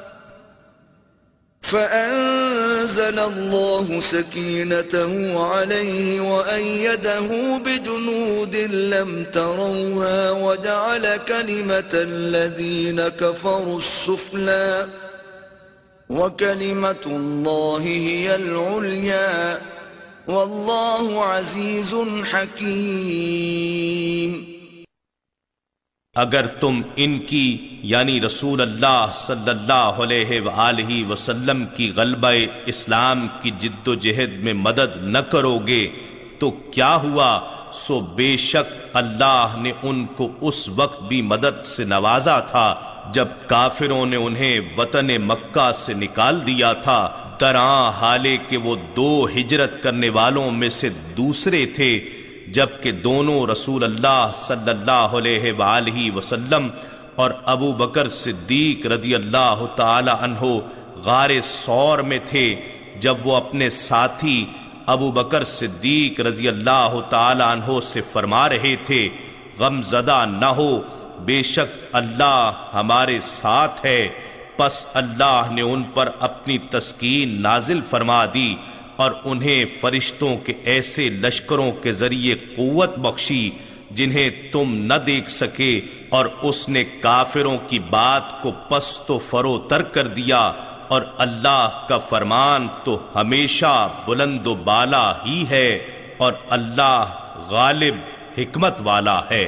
A: فَأَنزَلَ اللَّهُ سَكِينَتَهُ عَلَيْهِ وَأَيَّدَهُ بِجُنُودٍ لَّمْ تَرَوْهَا وَجَعَلَ كَلِمَةَ الَّذِينَ كَفَرُوا السُّفْلَىٰ وَكَلِمَةُ اللَّهِ هِيَ الْعُلْيَا وَاللَّهُ عَزِيزٌ حَكِيمٌ۔
B: اگر تم ان کی یعنی رسول اللہ صلی اللہ علیہ وآلہ وسلم کی غلبہ اسلام کی جد و جہد میں مدد نہ کرو گے تو کیا ہوا؟ سو بے شک اللہ نے ان کو اس وقت بھی مدد سے نوازا تھا جب کافروں نے انہیں وطن مکہ سے نکال دیا تھا، درآں حالے کہ وہ دو ہجرت کرنے والوں میں سے دوسرے تھے، جبکہ دونوں رسول اللہ صلی اللہ علیہ وآلہ وسلم اور ابو بکر صدیق رضی اللہ تعالی عنہ غار ثور میں تھے، جب وہ اپنے ساتھی ابو بکر صدیق رضی اللہ تعالی عنہ سے فرما رہے تھے، غم زدہ نہ ہو، بے شک اللہ ہمارے ساتھ ہے۔ پس اللہ نے ان پر اپنی تسکین نازل فرما دی اور انہیں فرشتوں کے ایسے لشکروں کے ذریعے قوت بخشی جنہیں تم نہ دیکھ سکے، اور اس نے کافروں کی بات کو پست و فروتر کر دیا، اور اللہ کا فرمان تو ہمیشہ بلند و بالا ہی ہے، اور اللہ غالب حکمت والا ہے۔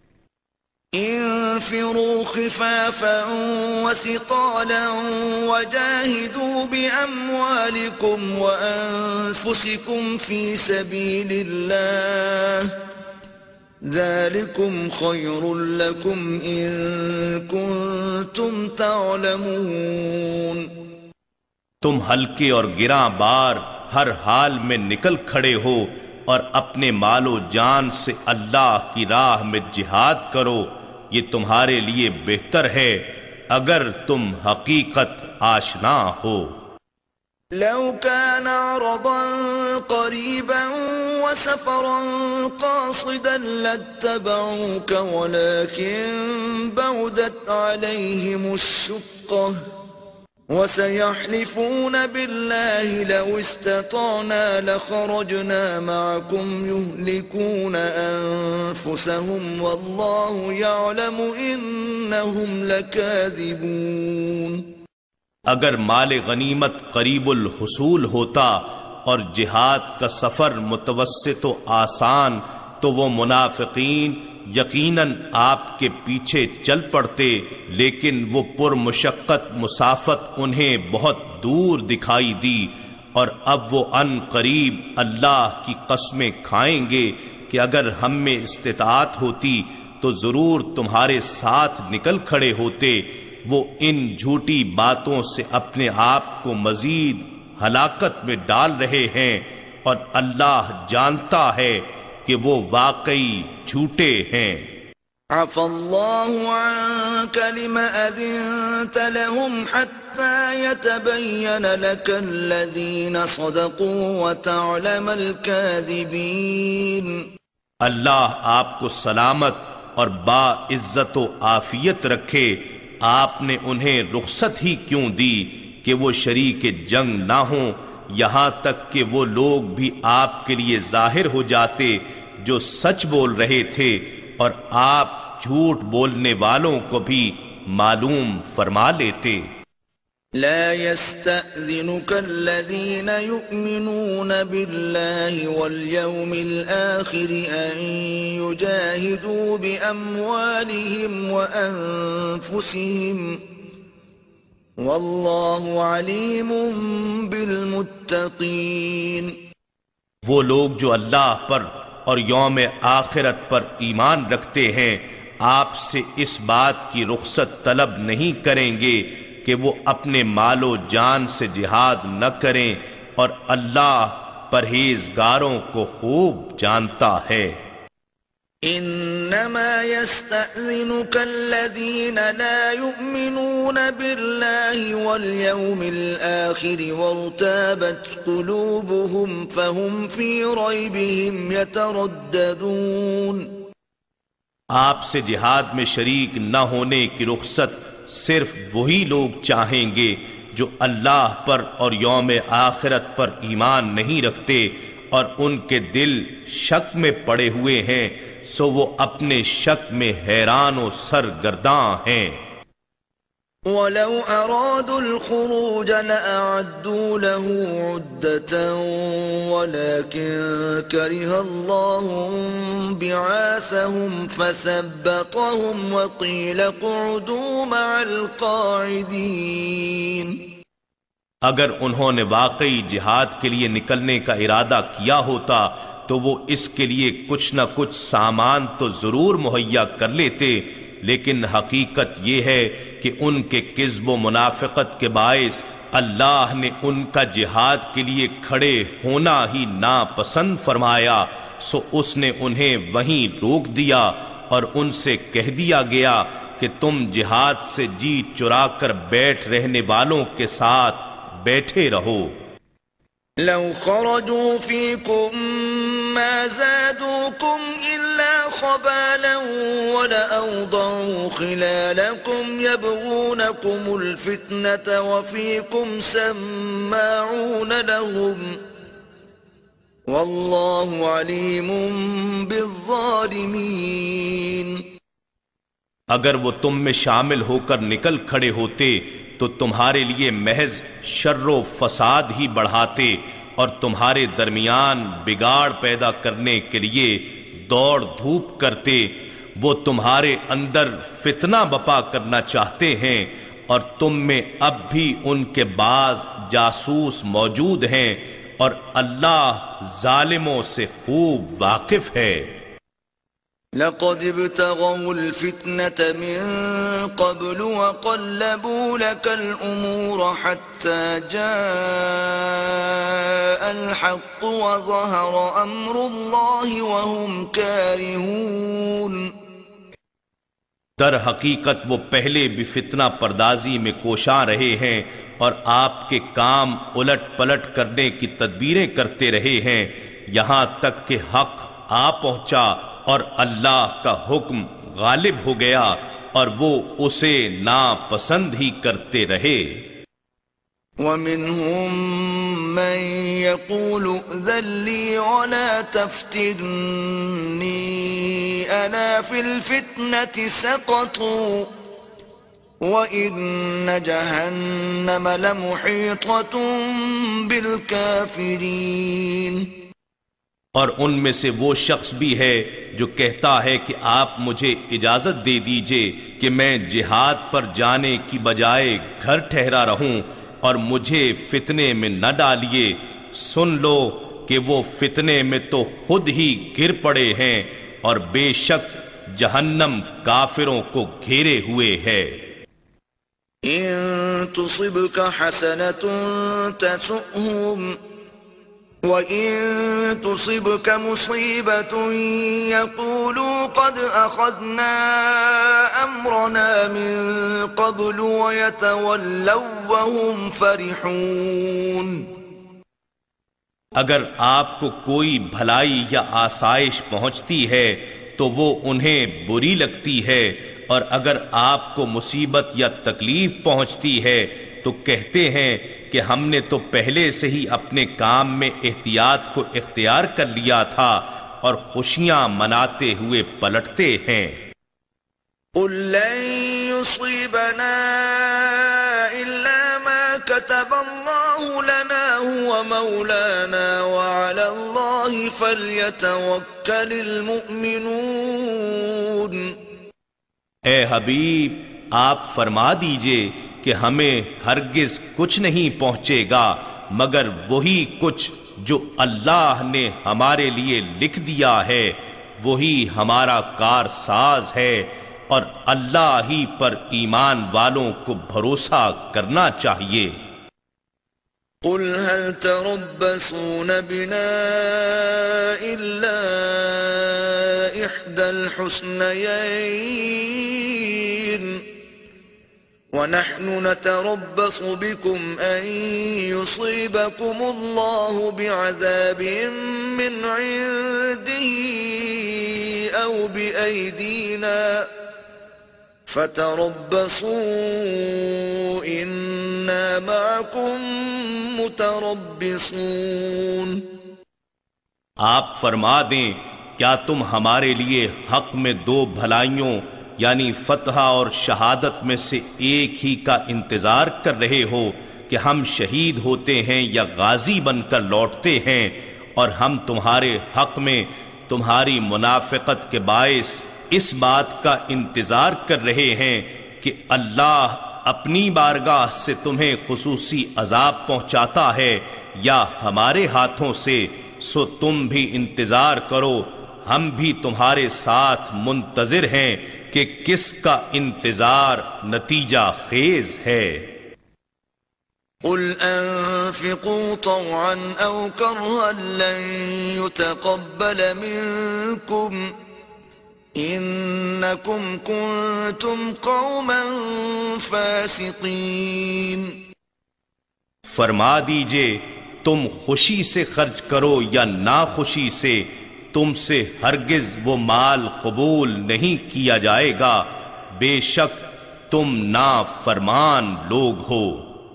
A: انفروا خفافا وثقالا وجاهدوا بأموالكم وأنفسكم في سبيل الله ذلكم خير لكم إن كنتم تعلمون۔
B: تم ہلکے اور گراں بار ہر حال میں نکل کھڑے ہو اور اپنے مال و جان سے اللہ کی راہ میں جہاد کرو، یہ تمہارے لیے بہتر ہے اگر تم حقیقت آشنا ہو۔
A: لو كان عرضا قريبا وسفرا قاصدا لاتبعوك ولكن بعدت عليهم الشقة وسيحلفون بالله لو استطعنا لخرجنا معكم يهلكون أنفسهم والله يعلم إنهم لكاذبون۔
B: اگر مال غنیمت قریب الحصول ہوتا اور جہاد کا سفر متوسط و آسان تو وہ منافقین یقیناً آپ کے پیچھے چل پڑتے، لیکن وہ پرمشقت مسافت انہیں بہت دور دکھائی دی، اور اب وہ ان قریب اللہ کی قسمیں کھائیں گے کہ اگر ہم میں استطاعت ہوتی تو ضرور تمہارے ساتھ نکل کھڑے ہوتے۔ وہ ان جھوٹی باتوں سے اپنے آپ کو مزید ہلاکت میں ڈال رہے ہیں، اور اللہ جانتا ہے کہ وہ واقعی جھوٹے ہیں۔
A: عفى الله عنك لما أذنت لهم حتى يتبين لك الذين صدقوا وتعلم الكاذبين۔
B: اللہ آپ کو سلامت اور با عزت و عافیت رکھے، آپ نے انہیں رخصت ہی کیوں دی کہ وہ شریک جنگ نہ ہوں، یہاں تک کہ وہ لوگ بھی آپ کے لیے ظاہر ہو جاتے جو سچ بول رہے تھے، اور آپ جھوٹ بولنے والوں کو بھی معلوم فرما لیتے۔
A: لا يستأذنك الذين يؤمنون بالله واليوم الآخر أن يجاهدوا بأموالهم وأنفسهم والله عليم بالمتقين۔
B: وہ لوگ جو اللہ پر اور یوم آخرت پر ایمان رکھتے ہیں آپ سے اس بات کی رخصت طلب نہیں کریں گے کہ وہ اپنے مال و جان سے جہاد نہ کریں، اور اللہ پرہیزگاروں کو خوب جانتا ہے۔
A: انما يستأذنك الذين لا يؤمنون بالله واليوم الآخر وارتابت قلوبهم فهم في ريبهم يترددون۔
B: آپ سے جہاد میں شریک نہ ہونے کی رخصت صرف وہی لوگ چاہیں گے جو اللہ پر اور یوم آخرت پر ایمان نہیں رکھتے اور ان کے دل شک میں پڑے ہوئے ہیں، سو وہ اپنے شک میں حیران و سرگرداں ہیں۔
A: وَلَوْ أَرَادُوا الْخُرُوجَ لَأَعَدُّوا لَهُ عُدَّةً وَلَكِنْ كَرِهَ اللَّهُ بِعَاثَهُمْ فَثَبَّطَهُمْ وَقِيلَ اقْعُدُوا مَعَ الْقَاعِدِينَ۔
B: اگر انہوں نے واقعی جہاد کے لیے نکلنے کا ارادہ کیا ہوتا تو وہ اس کے لیے کچھ نہ کچھ سامان تو ضرور مہیا کر لیتے، لیکن حقیقت یہ ہے کہ ان کے کذب و منافقت کے باعث اللہ نے ان کا جہاد کے لیے کھڑے ہونا ہی ناپسند فرمایا، سو اس نے انہیں وہیں روک دیا اور ان سے کہہ دیا گیا کہ تم جہاد سے جی چرا کر بیٹھ رہنے والوں کے ساتھ بیٹھے رہو۔
A: لو خرجوا فيكم ما زادوكم إلا خبالا ولأوضعوا خلالكم يبغونكم الفتنة وفيكم سماعون لهم والله عليم بالظالمين۔
B: اگر وہ تم میں شامل ہو کر نکل کھڑے ہوتے تو تمہارے لیے محض شر و فساد ہی بڑھاتے اور تمہارے درمیان بگاڑ پیدا کرنے کے لیے دوڑ دھوپ کرتے۔ وہ تمہارے اندر فتنہ بپا کرنا چاہتے ہیں اور تم میں اب بھی ان کے بعض جاسوس موجود ہیں، اور اللہ ظالموں سے خوب واقف ہے۔
A: لقد ابتغوا الفتنة من قبل وقلبوا لك الأمور حتى جاء الحق وظهر أمر الله وهم كارهون۔
B: در حقیقت وہ پہلے بھی فتنہ پردازی میں کوشاں رہے ہیں اور آپ کے کام الٹ پلٹ کرنے کی تدبیریں کرتے رہے ہیں، یہاں تک کہ حق آ پہنچا اور اللہ کا حکم غالب ہو گیا اور وہ اسے ناپسند ہی کرتے رہے۔
A: وَمِنْهُمْ مَنْ يَقُولُ ائْذَنْ لِي وَلَا تَفْتِنِّي أَلَا فِي الْفِتْنَةِ سَقَطُوا وَإِنَّ جَهَنَّمَ لَمُحِيطَةٌ بِالْكَافِرِينَ۔
B: اور ان میں سے وہ شخص بھی ہے جو کہتا ہے کہ آپ مجھے اجازت دے دیجئے کہ میں جہاد پر جانے کی بجائے گھر ٹھہرا رہوں اور مجھے فتنے میں نہ ڈالیے۔ سن لو کہ وہ فتنے میں تو خود ہی گر پڑے ہیں اور بے شک جہنم کافروں کو گھیرے ہوئے ہے۔
A: إن تصبك حسنة تسؤهم وَإِن تُصِبْكَ مُصِيبَةٌ يَقُولُوا قَدْ أَخَذْنَا أَمْرَنَا مِن قَبْلُ وَيَتَوَلَّوْا وَهُمْ فَرِحُونَ۔
B: اگر آپ کو کوئی بھلائی یا آسائش پہنچتی ہے تو وہ انہیں بری لگتی ہے، اور اگر آپ کو مصیبت یا تکلیف پہنچتی ہے تو کہتے ہیں کہ ہم نے تو پہلے سے ہی اپنے کام میں احتیاط کو اختیار کر لیا تھا، اور خوشیاں مناتے ہوئے پلٹتے ہیں۔
A: قُل لَّن يُصِيبَنَا إِلَّا مَا كَتَبَ اللَّهُ لَنَا هُوَ مَوْلَانَا وَعَلَى اللَّهِ فَلْيَتَوَكَّلِ الْمُؤْمِنُونَ۔
B: اے حبیب، آپ فرما دیجئے کہ ہمیں ہرگز کچھ نہیں پہنچے گا مگر وہی کچھ جو اللہ نے ہمارے لیے لکھ دیا ہے، وہی ہمارا کارساز ہے، اور اللہ ہی پر ایمان والوں کو بھروسہ کرنا چاہیے۔
A: قل هل تربصون بنا إلا إحدى الحسنيين ونحن نتربص بكم أن يصيبكم الله بعذاب من عنده أو بأيدينا فتربصوا إنا معكم متربصون۔
B: آپ فرما دیں، کیا تم ہمارے لیے حق میں دو بھلائیوں یعنی فتح اور شہادت میں سے ایک ہی کا انتظار کر رہے ہو کہ ہم شہید ہوتے ہیں یا غازی بن کر لوٹتے ہیں، اور ہم تمہارے حق میں تمہاری منافقت کے باعث اس بات کا انتظار کر رہے ہیں کہ اللہ اپنی بارگاہ سے تمہیں خصوصی عذاب پہنچاتا ہے یا ہمارے ہاتھوں سے، سو تم بھی انتظار کرو، ہم بھی تمہارے ساتھ منتظر ہیں کہ کس کا انتظار نتیجہ خیز ہے۔
A: قل انفقوا طوعا او کرها لن يتقبل منكم انکم کنتم قوما فاسقین۔
B: فرما دیجئے، تم خوشی سے خرچ کرو یا ناخوشی سے، تم سے ہرگز وہ مال قبول نہیں کیا جائے گا، بے شک تم نافرمان لوگ ہو۔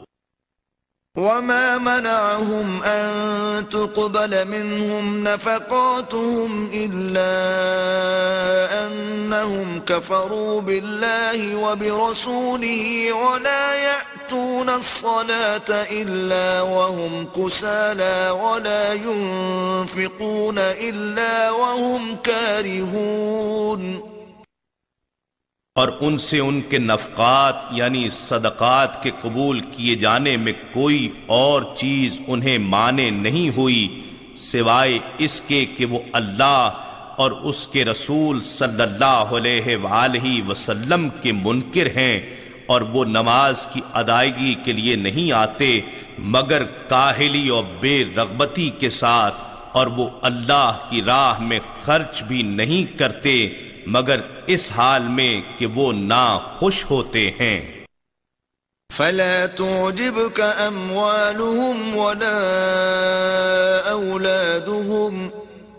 A: وما منعهم أن تقبل منهم نفقاتهم إلا أنهم كفروا بالله وبرسوله ولا يأتون الصلاة إلا وهم كسالى ولا ينفقون إلا وهم كارهون۔
B: اور ان سے ان کے نفقات یعنی صدقات کے قبول کیے جانے میں کوئی اور چیز انہیں مانے نہیں ہوئی سوائے اس کے کہ وہ اللہ اور اس کے رسول صلی اللہ علیہ وآلہ وسلم کے منکر ہیں، اور وہ نماز کی ادائیگی کے لیے نہیں آتے مگر کاہلی اور بے رغبتی کے ساتھ، اور وہ اللہ کی راہ میں خرچ بھی نہیں کرتے مگر اس حال میں کہ وہ ناخوش ہوتے ہیں۔
A: فلا تعجبك أموالهم ولا أولادهم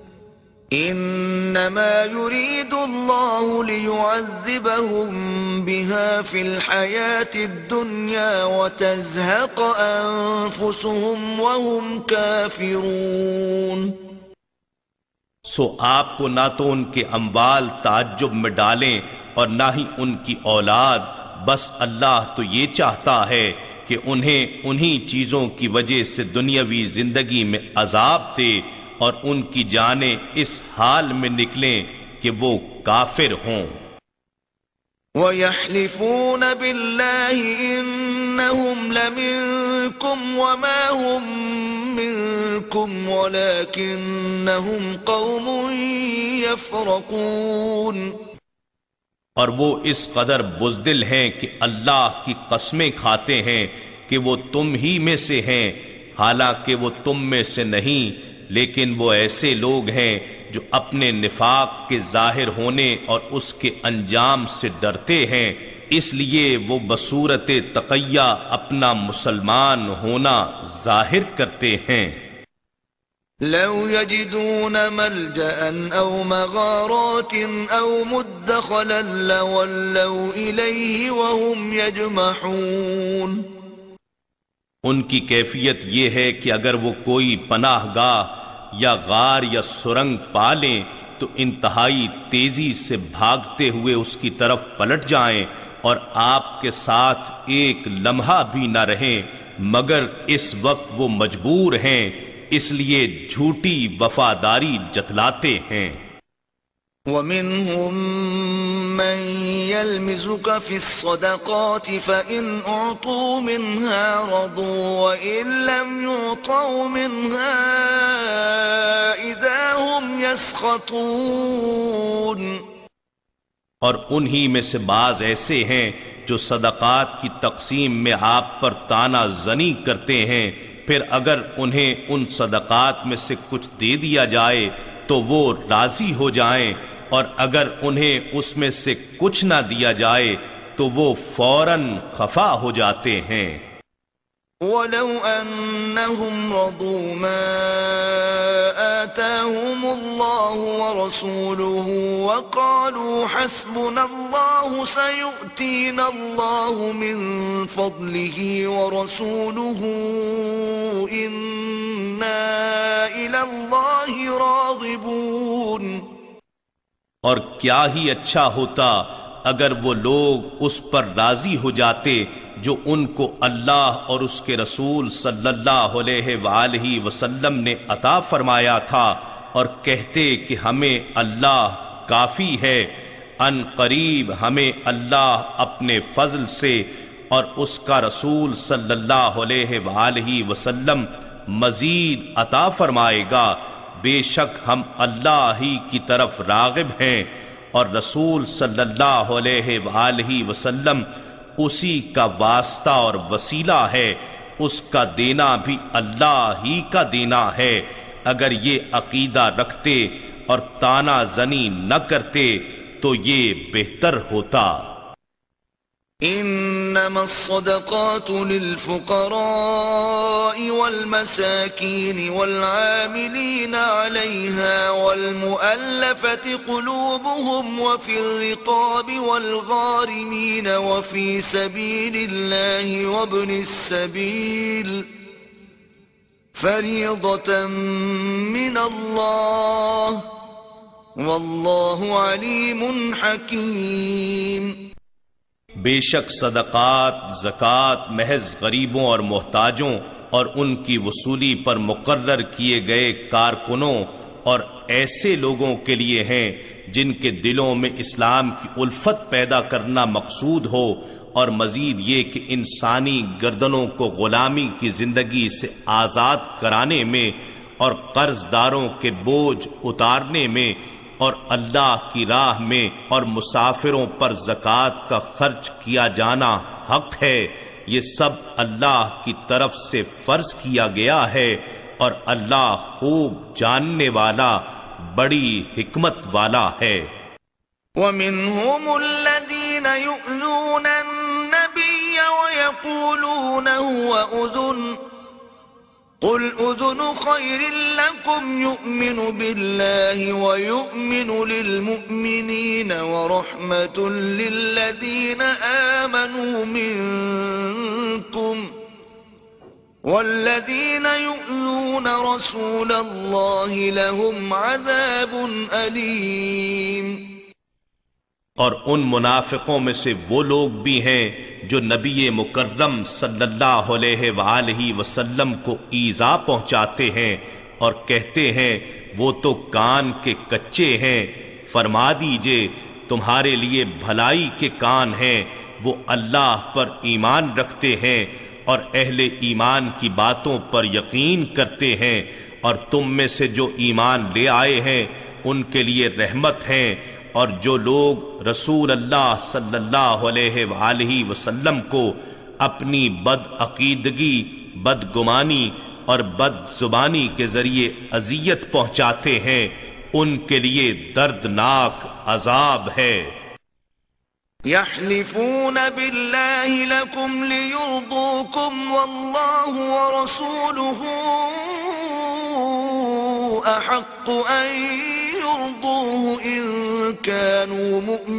A: إنما يريد الله ليعذبهم بها في الحياة الدنيا وتزهق أنفسهم وهم كافرون۔
B: سو آپ کو نہ تو ان کے اموال تعجب میں ڈالیں اور نہ ہی ان کی اولاد، بس اللہ تو یہ چاہتا ہے کہ انہیں انہی چیزوں کی وجہ سے دنیاوی زندگی میں عذاب دے اور ان کی جانیں اس حال میں نکلیں کہ وہ کافر ہوں۔
A: وَيَحْلِفُونَ بِاللَّهِ إِنَّهُمْ لَمِنكُمْ وَمَا هُمْ مِنكُمْ وَلَكِنَّهُمْ قَوْمٌ يَفْرَقُونَ۔
B: اور وہ اس قدر بزدل ہیں کہ اللہ کی قسمیں کھاتے ہیں کہ وہ تم ہی میں سے ہیں، حالانکہ وہ تم میں سے نہیں، لیکن وہ ایسے لوگ ہیں جو اپنے نفاق کے ظاہر ہونے اور اس کے انجام سے ڈرتے ہیں، اس لیے وہ بصورت تقیہ اپنا مسلمان ہونا ظاہر کرتے ہیں۔
A: لو يجدون ملجأ أو مغارات أو مدخلا لولوا إليه وهم يجمحون۔
B: ان کی کیفیت یہ ہے کہ اگر وہ کوئی پناہ گاہ یا غار یا سرنگ پا لیں تو انتہائی تیزی سے بھاگتے ہوئے اس کی طرف پلٹ جائیں اور آپ کے ساتھ ایک لمحہ بھی نہ رہیں مگر اس وقت وہ مجبور ہیں، اس لیے جھوٹی وفاداری جتلاتے ہیں۔
A: وَمِنْهُمْ مَنْ يَلْمِزُكَ فِي الصَّدَقَاتِ فَإِنْ أُعْطُوا مِنْهَا رَضُوا وَإِنْ لَمْ يُعْطَوْا مِنْهَا إِذَا هُمْ يَسْخَطُونَ۔
B: اور انہی میں سے بعض ایسے ہیں جو صدقات کی تقسیم میں آپ پر طعنہ زنی کرتے ہیں، پھر اگر انہیں ان صدقات میں سے کچھ دے دیا جائے تو وہ راضی ہو جائیں، اور اگر انہیں اس میں سے کچھ نہ دیا جائے تو وہ فوراً خفا ہو جاتے ہیں۔
A: وَلَوْ أَنَّهُمْ رَضُوا مَا آتَاهُمُ اللَّهُ وَرَسُولُهُ وَقَالُوا حَسْبُنَا اللَّهُ سَيُؤْتِينَا اللَّهُ مِنْ فَضْلِهِ وَرَسُولُهُ إِنَّا إِلَى اللَّهِ رَاغِبُونَ۔
B: اور کیا ہی اچھا ہوتا اگر وہ لوگ اس پر راضی ہو جاتے جو ان کو اللہ اور اس کے رسول صلی اللہ علیہ وآلہ وسلم نے عطا فرمایا تھا، اور کہتے کہ ہمیں اللہ کافی ہے، ان قریب ہمیں اللہ اپنے فضل سے اور اس کا رسول صلی اللہ علیہ وآلہ وسلم مزید عطا فرمائے گا، بے شک ہم اللہ ہی کی طرف راغب ہیں، اور رسول صلی اللہ علیہ وآلہ وسلم اسی کا واسطہ اور وسیلہ ہے، اس کا دینا بھی اللہ ہی کا دینا ہے۔ اگر یہ عقیدہ رکھتے اور طعنہ زنی نہ کرتے تو یہ بہتر ہوتا۔
A: إنما الصدقات للفقراء والمساكين والعاملين عليها والمؤلفة قلوبهم وفي الرقاب والغارمين وفي سبيل الله وابن السبيل فريضة من الله والله عليم حكيم۔
B: بے شک صدقات زکوٰۃ محض غریبوں اور محتاجوں اور ان کی وصولی پر مقرر کیے گئے کارکنوں اور ایسے لوگوں کے لیے ہیں جن کے دلوں میں اسلام کی الفت پیدا کرنا مقصود ہو، اور مزید یہ کہ انسانی گردنوں کو غلامی کی زندگی سے آزاد کرانے میں اور قرض داروں کے بوجھ اتارنے میں اور اللہ کی راہ میں اور مسافروں پر زکوٰۃ کا خرچ کیا جانا حق ہے۔ یہ سب اللہ کی طرف سے فرض کیا گیا ہے، اور اللہ خوب جاننے والا بڑی حکمت والا ہے۔
A: وَمِنْهُمُ الَّذِينَ يُؤْذُونَ النَّبِيَّ وَيَقُولُونَ هُوَ أُذُنٌ قُلْ أُذُنُ خَيْرٍ لَكُمْ يُؤْمِنُ بِاللَّهِ وَيُؤْمِنُ لِلْمُؤْمِنِينَ وَرَحْمَةٌ لِلَّذِينَ آمَنُوا مِنْكُمْ وَالَّذِينَ يُؤْذُونَ رَسُولَ اللَّهِ لَهُمْ عَذَابٌ أَلِيمٌ۔
B: اور ان منافقوں میں سے وہ لوگ بھی ہیں جو نبی مکرم صلی اللہ علیہ وآلہ وسلم کو ایذا پہنچاتے ہیں اور کہتے ہیں وہ تو کان کے کچے ہیں، فرما دیجئے تمہارے لیے بھلائی کے کان ہیں، وہ اللہ پر ایمان رکھتے ہیں اور اہل ایمان کی باتوں پر یقین کرتے ہیں، اور تم میں سے جو ایمان لے آئے ہیں ان کے لیے رحمت ہیں، اور جو لوگ رسول اللہ صلی اللہ علیہ وآلہ وسلم کو اپنی بد عقیدگی، بدگمانی اور بد زبانی کے ذریعے اذیت پہنچاتے ہیں ان کے لیے دردناک عذاب ہے۔
A: يحلفون بالله لكم ليرضوكم والله ورسوله أحق أن يرضوه إن كانوا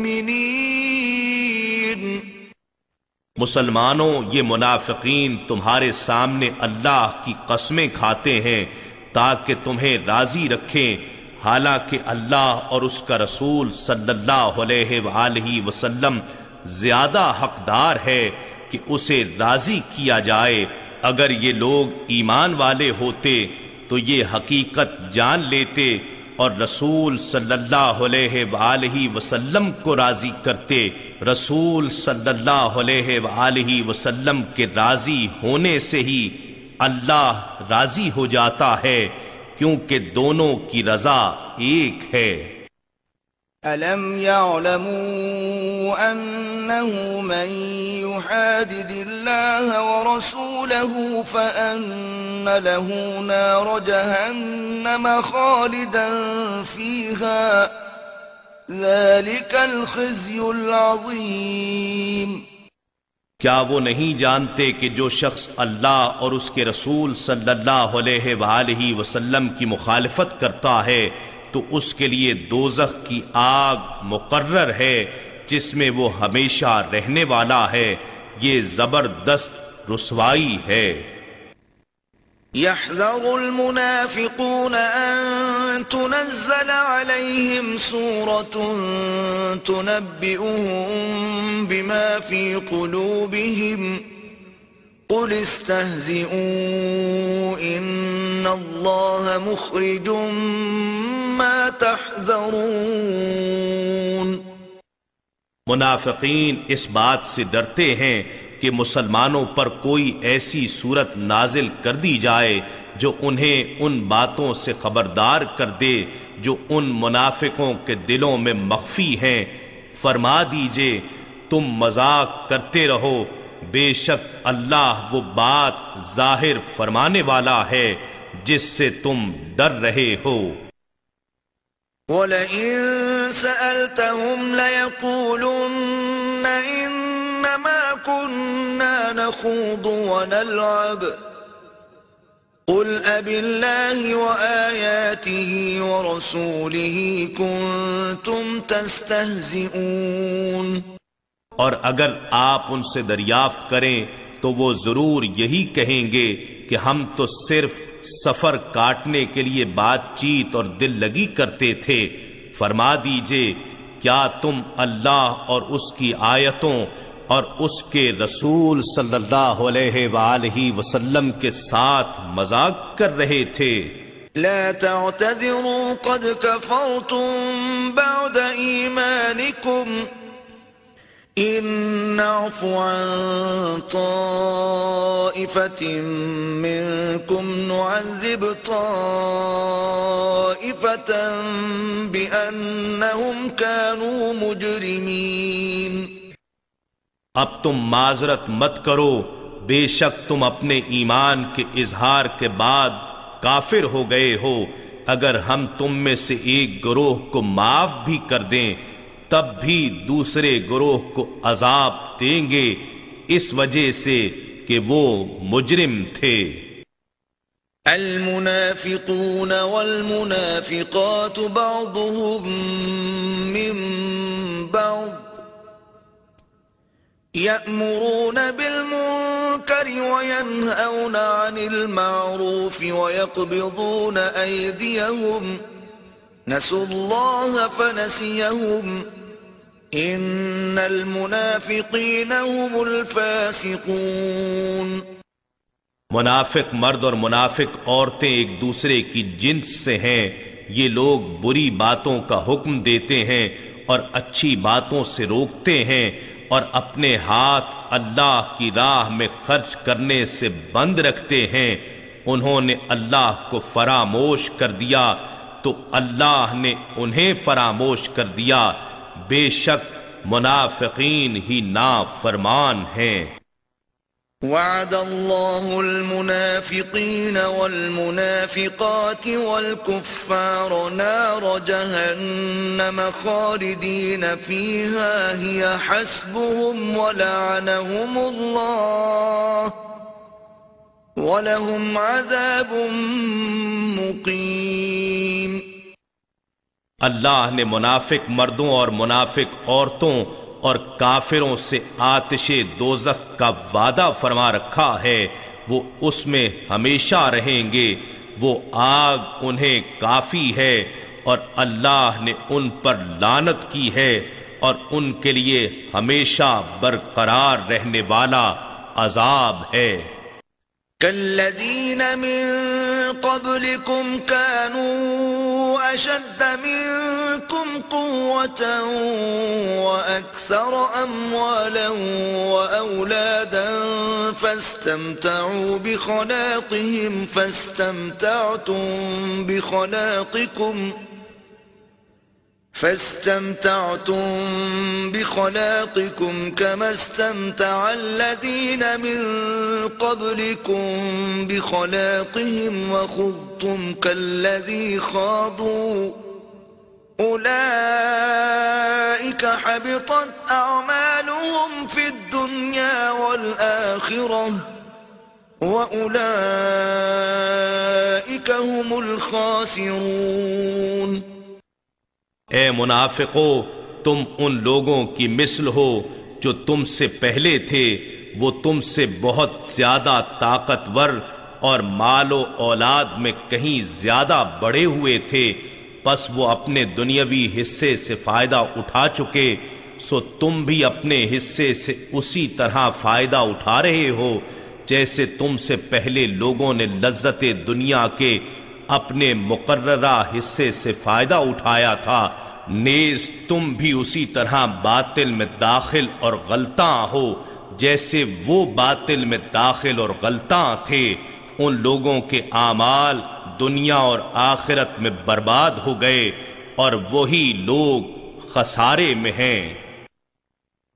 A: مؤمنين۔
B: مسلمانوں، یہ منافقین تمہارے سامنے اللہ کی قسمیں کھاتے ہیں تاکہ تمہیں راضی رکھیں، حالانکہ اللہ اور اس کا رسول صلی اللہ علیہ وآلہ وسلم زیادہ حقدار ہے کہ اسے راضی کیا جائے۔ اگر یہ لوگ ایمان والے ہوتے تو یہ حقیقت جان لیتے اور رسول صلی اللہ علیہ وآلہ وسلم کو راضی کرتے۔ رسول صلی اللہ علیہ وآلہ وسلم کے راضی ہونے سے ہی اللہ راضی ہو جاتا ہے، کیونکہ دونوں کی رضا ایک ہے۔
A: أَلَمْ يَعْلَمُوا أَنَّهُ مَنْ يُحَادِدِ اللَّهَ وَرَسُولَهُ فَأَنَّ لَهُ نَارَ جَهَنَّمَ خَالِدًا فِيهَا ذَلِكَ الْخِزْيُ الْعَظِيمُ۔
B: کیا وہ نہیں جانتے کہ جو شخص اللہ اور اس کے رسول صلی اللہ علیہ وآلہ وسلم کی مخالفت کرتا ہے تو اس کے لیے دوزخ کی آگ مقرر ہے جس میں وہ ہمیشہ رہنے والا ہے، یہ زبردست رسوائی ہے۔
A: يحذر المنافقون أن تنزل عليهم سورة تنبئهم بما في قلوبهم قل استهزئوا إن الله مخرج ما تحذرون۔
B: منافقین اس بات سے ڈرتے ہیں کہ مسلمانوں پر کوئی ایسی صورت نازل کر دی جائے جو انہیں ان باتوں سے خبردار کر دے جو ان منافقوں کے دلوں میں مخفی ہیں۔ فرما دیجئے تم مذاق کرتے رہو، بے شک اللہ وہ بات ظاہر فرمانے والا ہے جس سے تم ڈر رہے ہو۔
A: وَلَئِن سَأَلْتَهُمْ لَيَقُولُنَّ إِنَّ إنما كنا نخوض ونلعب قل أبالله وآياته ورسوله كنتم تستهزئون۔
B: اور اگر آپ ان سے دریافت کریں تو وہ ضرور یہی کہیں گے کہ ہم تو صرف سفر کاٹنے کے لیے بات چیت اور دل لگی کرتے تھے۔ فرما دیجئے کیا تم اللہ اور اس کی آیتوں اور اس کے رسول صلی اللہ علیہ وآلہ وسلم کے ساتھ مذاق کر رہے تھے؟
A: لا تعتذروا قد كفرتم بعد ایمانکم ان نعف عن طائفة منكم نعذب طائفة بأنهم كانوا مجرمين۔
B: اب تم معذرت مت کرو، بے شک تم اپنے ایمان کے اظہار کے بعد کافر ہو گئے ہو۔ اگر ہم تم میں سے ایک گروہ کو معاف بھی کر دیں تب بھی دوسرے گروہ کو عذاب دیں گے اس وجہ سے کہ وہ مجرم تھے۔
A: المنافقون والمنافقات بعضهم من بعض يأمرون بالمنكر وينهون عن المعروف ويقبضون أيديهم نسوا الله فنسيهم ان المنافقین هم الفاسقون۔
B: منافق مرد اور منافق عورتیں ایک دوسرے کی جنس سے ہیں۔ یہ لوگ بری باتوں کا حکم دیتے ہیں اور اچھی باتوں سے روکتے ہیں اور اپنے ہاتھ اللہ کی راہ میں خرچ کرنے سے بند رکھتے ہیں۔ انہوں نے اللہ کو فراموش کر دیا تو اللہ نے انہیں فراموش کر دیا۔ بے شک منافقین ہی نافرمان ہیں۔
A: وعد الله المنافقين والمنافقات والكفار نار جهنم خالدين فيها هي حسبهم ولعنهم الله وَلَهُمْ عَذَابٌ مُقِيمٌ۔
B: اللہ نے منافق مردوں اور منافق عورتوں اور کافروں سے آتش دوزخ کا وعدہ فرما رکھا ہے، وہ اس میں ہمیشہ رہیں گے، وہ آگ انہیں کافی ہے اور اللہ نے ان پر لعنت کی ہے اور ان کے لیے ہمیشہ برقرار رہنے والا عذاب ہے۔
A: كالذين من قبلكم كانوا أشد منكم قوة وأكثر أموالا وأولادا فاستمتعوا بخلاقهم فاستمتعتم بخلاقكم فاستمتعتم بخلاقكم كما استمتع الذين من قبلكم بخلاقهم وخضتم كالذي خاضوا أولئك حبطت أعمالهم في الدنيا والآخرة وأولئك هم الخاسرون۔
B: اے منافقو، تم ان لوگوں کی مثل ہو جو تم سے پہلے تھے، وہ تم سے بہت زیادہ طاقتور اور مال و اولاد میں کہیں زیادہ بڑے ہوئے تھے، پس وہ اپنے دنیاوی حصے سے فائدہ اٹھا چکے، سو تم بھی اپنے حصے سے اسی طرح فائدہ اٹھا رہے ہو جیسے تم سے پہلے لوگوں نے لذت دنیا کے اپنے مقررہ حصے سے فائدہ اٹھایا تھا، نیز تم بھی اسی طرح باطل میں داخل اور غلطاں ہو جیسے وہ باطل میں داخل اور غلطاں تھے۔ ان لوگوں کے اعمال دنیا اور آخرت میں برباد ہو گئے اور وہی لوگ خسارے میں ہیں۔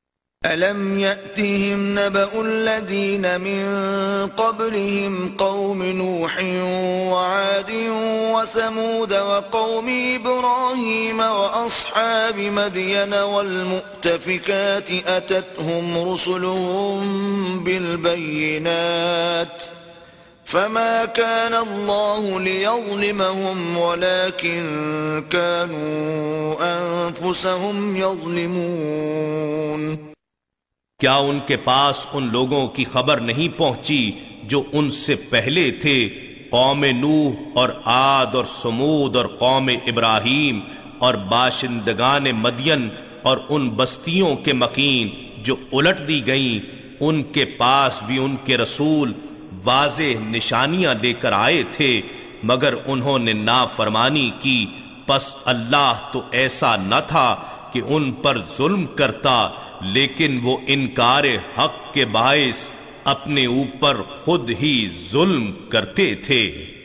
A: ألم يأتهم نبأ الذين من قبلهم قوم نوح وعاد وثمود وقوم إبراهيم وأصحاب مدين والمؤتفكات أتتهم رسلهم بالبينات فما كان الله ليظلمهم ولكن كانوا أنفسهم يظلمون۔
B: کیا ان کے پاس ان لوگوں کی خبر نہیں پہنچی جو ان سے پہلے تھے، قوم نوح اور عاد اور سمود اور قوم ابراہیم اور باشندگان مدین اور ان بستیوں کے مکین جو الٹ دی گئیں، ان کے پاس بھی ان کے رسول واضح نشانیاں لے کر آئے تھے، مگر انہوں نے نافرمانی کی، پس اللہ تو ایسا نہ تھا کہ ان پر ظلم کرتا، لیکن وہ انکار حق کے باعث اپنے اوپر خود ہی ظلم کرتے تھے۔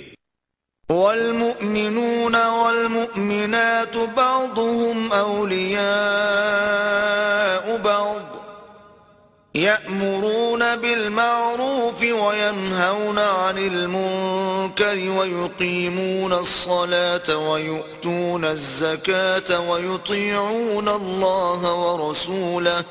A: والمؤمنون والمؤمنات بعضهم أولياء بعض يأمرون بالمعروف وينهون عن المنكر ويقيمون الصلاة ويؤتون الزكاة ويطيعون الله ورسوله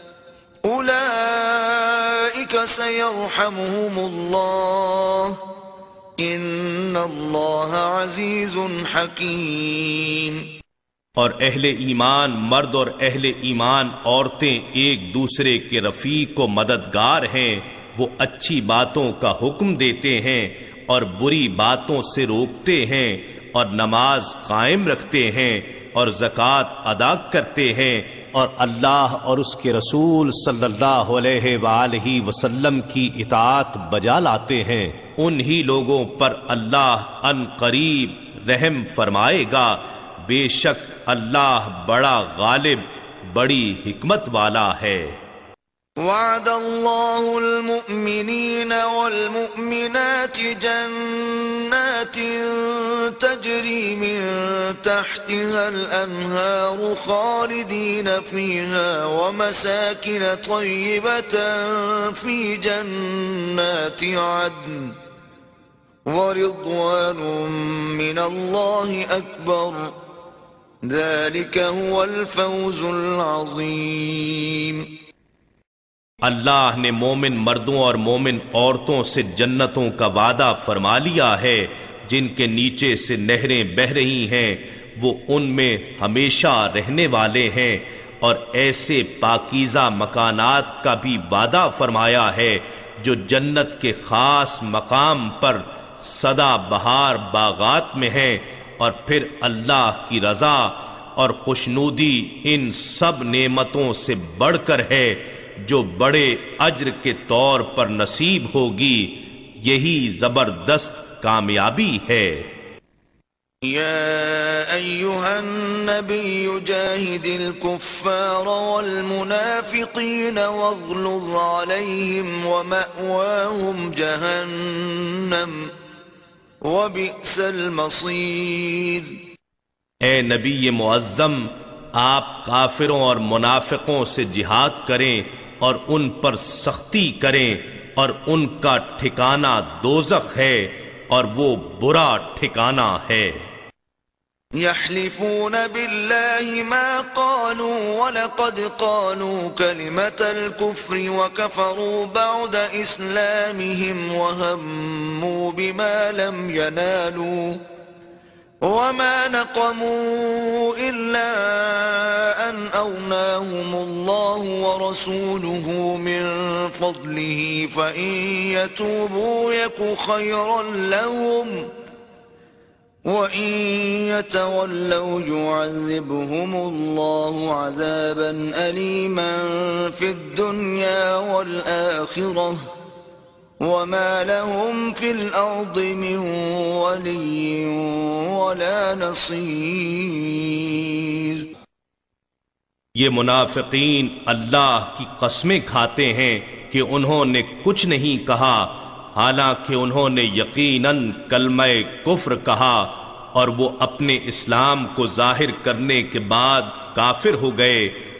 A: أولئك سيرحمهم الله إن الله عزيز حكيم۔
B: اور اہل ایمان مرد اور اہل ایمان عورتیں ایک دوسرے کے رفیق و مددگار ہیں، وہ اچھی باتوں کا حکم دیتے ہیں اور بری باتوں سے روکتے ہیں اور نماز قائم رکھتے ہیں اور زکوٰۃ ادا کرتے ہیں اور اللہ اور اس کے رسول صلی اللہ علیہ وآلہ وسلم کی اطاعت بجا لاتے ہیں، انہی لوگوں پر اللہ ان قریب رحم فرمائے گا، بے شک اللہ بڑا غالب بڑی حکمت والا ہے۔
A: وعد الله المؤمنين والمؤمنات جنات تجري من تحتها الأنهار خالدين فيها ومساكن طيبة في جنات عدن ورضوان من الله أكبر ذلك هو الفوز العظيم۔
B: اللہ نے مومن مردوں اور مومن عورتوں سے جنتوں کا وعدہ فرما لیا ہے جن کے نیچے سے نہریں بہہ رہی ہیں، وہ ان میں ہمیشہ رہنے والے ہیں، اور ایسے پاکیزہ مکانات کا بھی وعدہ فرمایا ہے جو جنت کے خاص مقام پر سدا بہار باغات میں ہیں، اور پھر اللہ کی رضا اور خوشنودی ان سب نعمتوں سے بڑھ کر ہے جو بڑے اجر کے طور پر نصیب ہوگی، یہی زبردست کامیابی ہے۔
A: يا أيها النبي جاهد الكفار والمنافقين واغلظ عليهم ومأواهم جهنم وبئس المصير۔
B: اے نبی معظم، آپ کافروں اور منافقوں سے جہاد کریں اور ان پر سختی کریں، اور ان کا ٹھکانہ دوزخ ہے اور وہ برا ٹھکانہ ہے۔
A: يحلفون بالله ما قالوا ولقد قالوا كلمة الكفر وكفروا بعد إسلامهم وهموا بما لم ينالوا وما نقموا إلا أن أغناهم الله ورسوله من فضله فإن يتوبوا يك خيرا لهم وَإِن يَتَوَلَّوْا يُعَذِّبْهُمُ اللَّهُ عَذَابًا أَلِيمًا فِي الدُّنْيَا وَالْآخِرَةِ وَمَا لَهُمْ فِي الْأَرْضِ مِنْ وَلِيٍّ وَلَا نَصِيرٍ۔
B: یہ منافقین اللہ کی قسمیں کھاتے ہیں کہ انہوں نے کچھ نہیں کہا، حالانکہ انہوں نے یقیناً کلمہ کفر کہا، اور وہ اپنے اسلام کو ظاہر کرنے کے بعد کافر ہو گئے،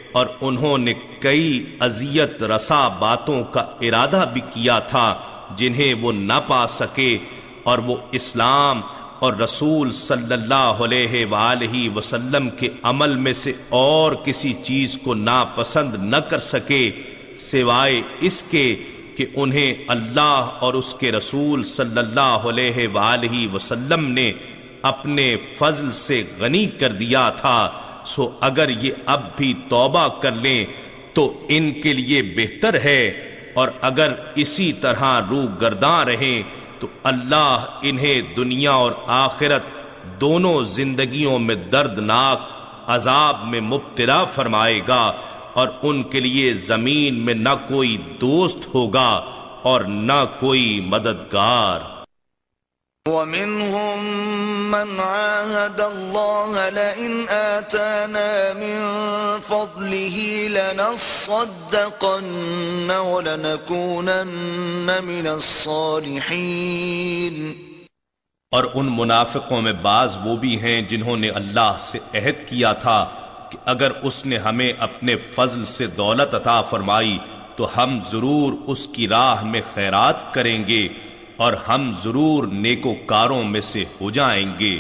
B: اور انہوں نے کئی اذیت رسا باتوں کا ارادہ بھی کیا تھا جنہیں وہ نہ پا سکے، اور وہ اسلام اور رسول صلی اللہ علیہ وآلہ وسلم کے عمل میں سے اور کسی چیز کو ناپسند نہ کر سکے سوائے اس کے کہ انہیں اللہ اور اس کے رسول صلی اللہ علیہ وآلہ وسلم نے اپنے فضل سے غنی کر دیا تھا۔ سو اگر یہ اب بھی توبہ کر لیں تو ان کے لیے بہتر ہے، اور اگر اسی طرح روح گرداں رہیں تو اللہ انہیں دنیا اور آخرت دونوں زندگیوں میں دردناک عذاب میں مبتلا فرمائے گا، اور ان کے لیے زمین میں نہ کوئی دوست ہوگا اور نہ کوئی مددگار۔
A: وَمِنْهُمْ مَنْ عَاهَدَ اللَّهَ لَئِنْ آتَانَا مِنْ فَضْلِهِ لَنَصَّدَّقَنَّ وَلَنَكُونَنَّ مِنَ الصَّالِحِينَ۔
B: اور ان منافقوں میں بعض وہ بھی ہیں جنہوں نے اللہ سے عہد کیا تھا کہ اگر اس نے ہمیں اپنے فضل سے دولت عطا فرمائی تو ہم ضرور اس کی راہ میں خیرات کریں گے اور ہم ضرور نیکوکاروں میں سے ہو جائیں گے۔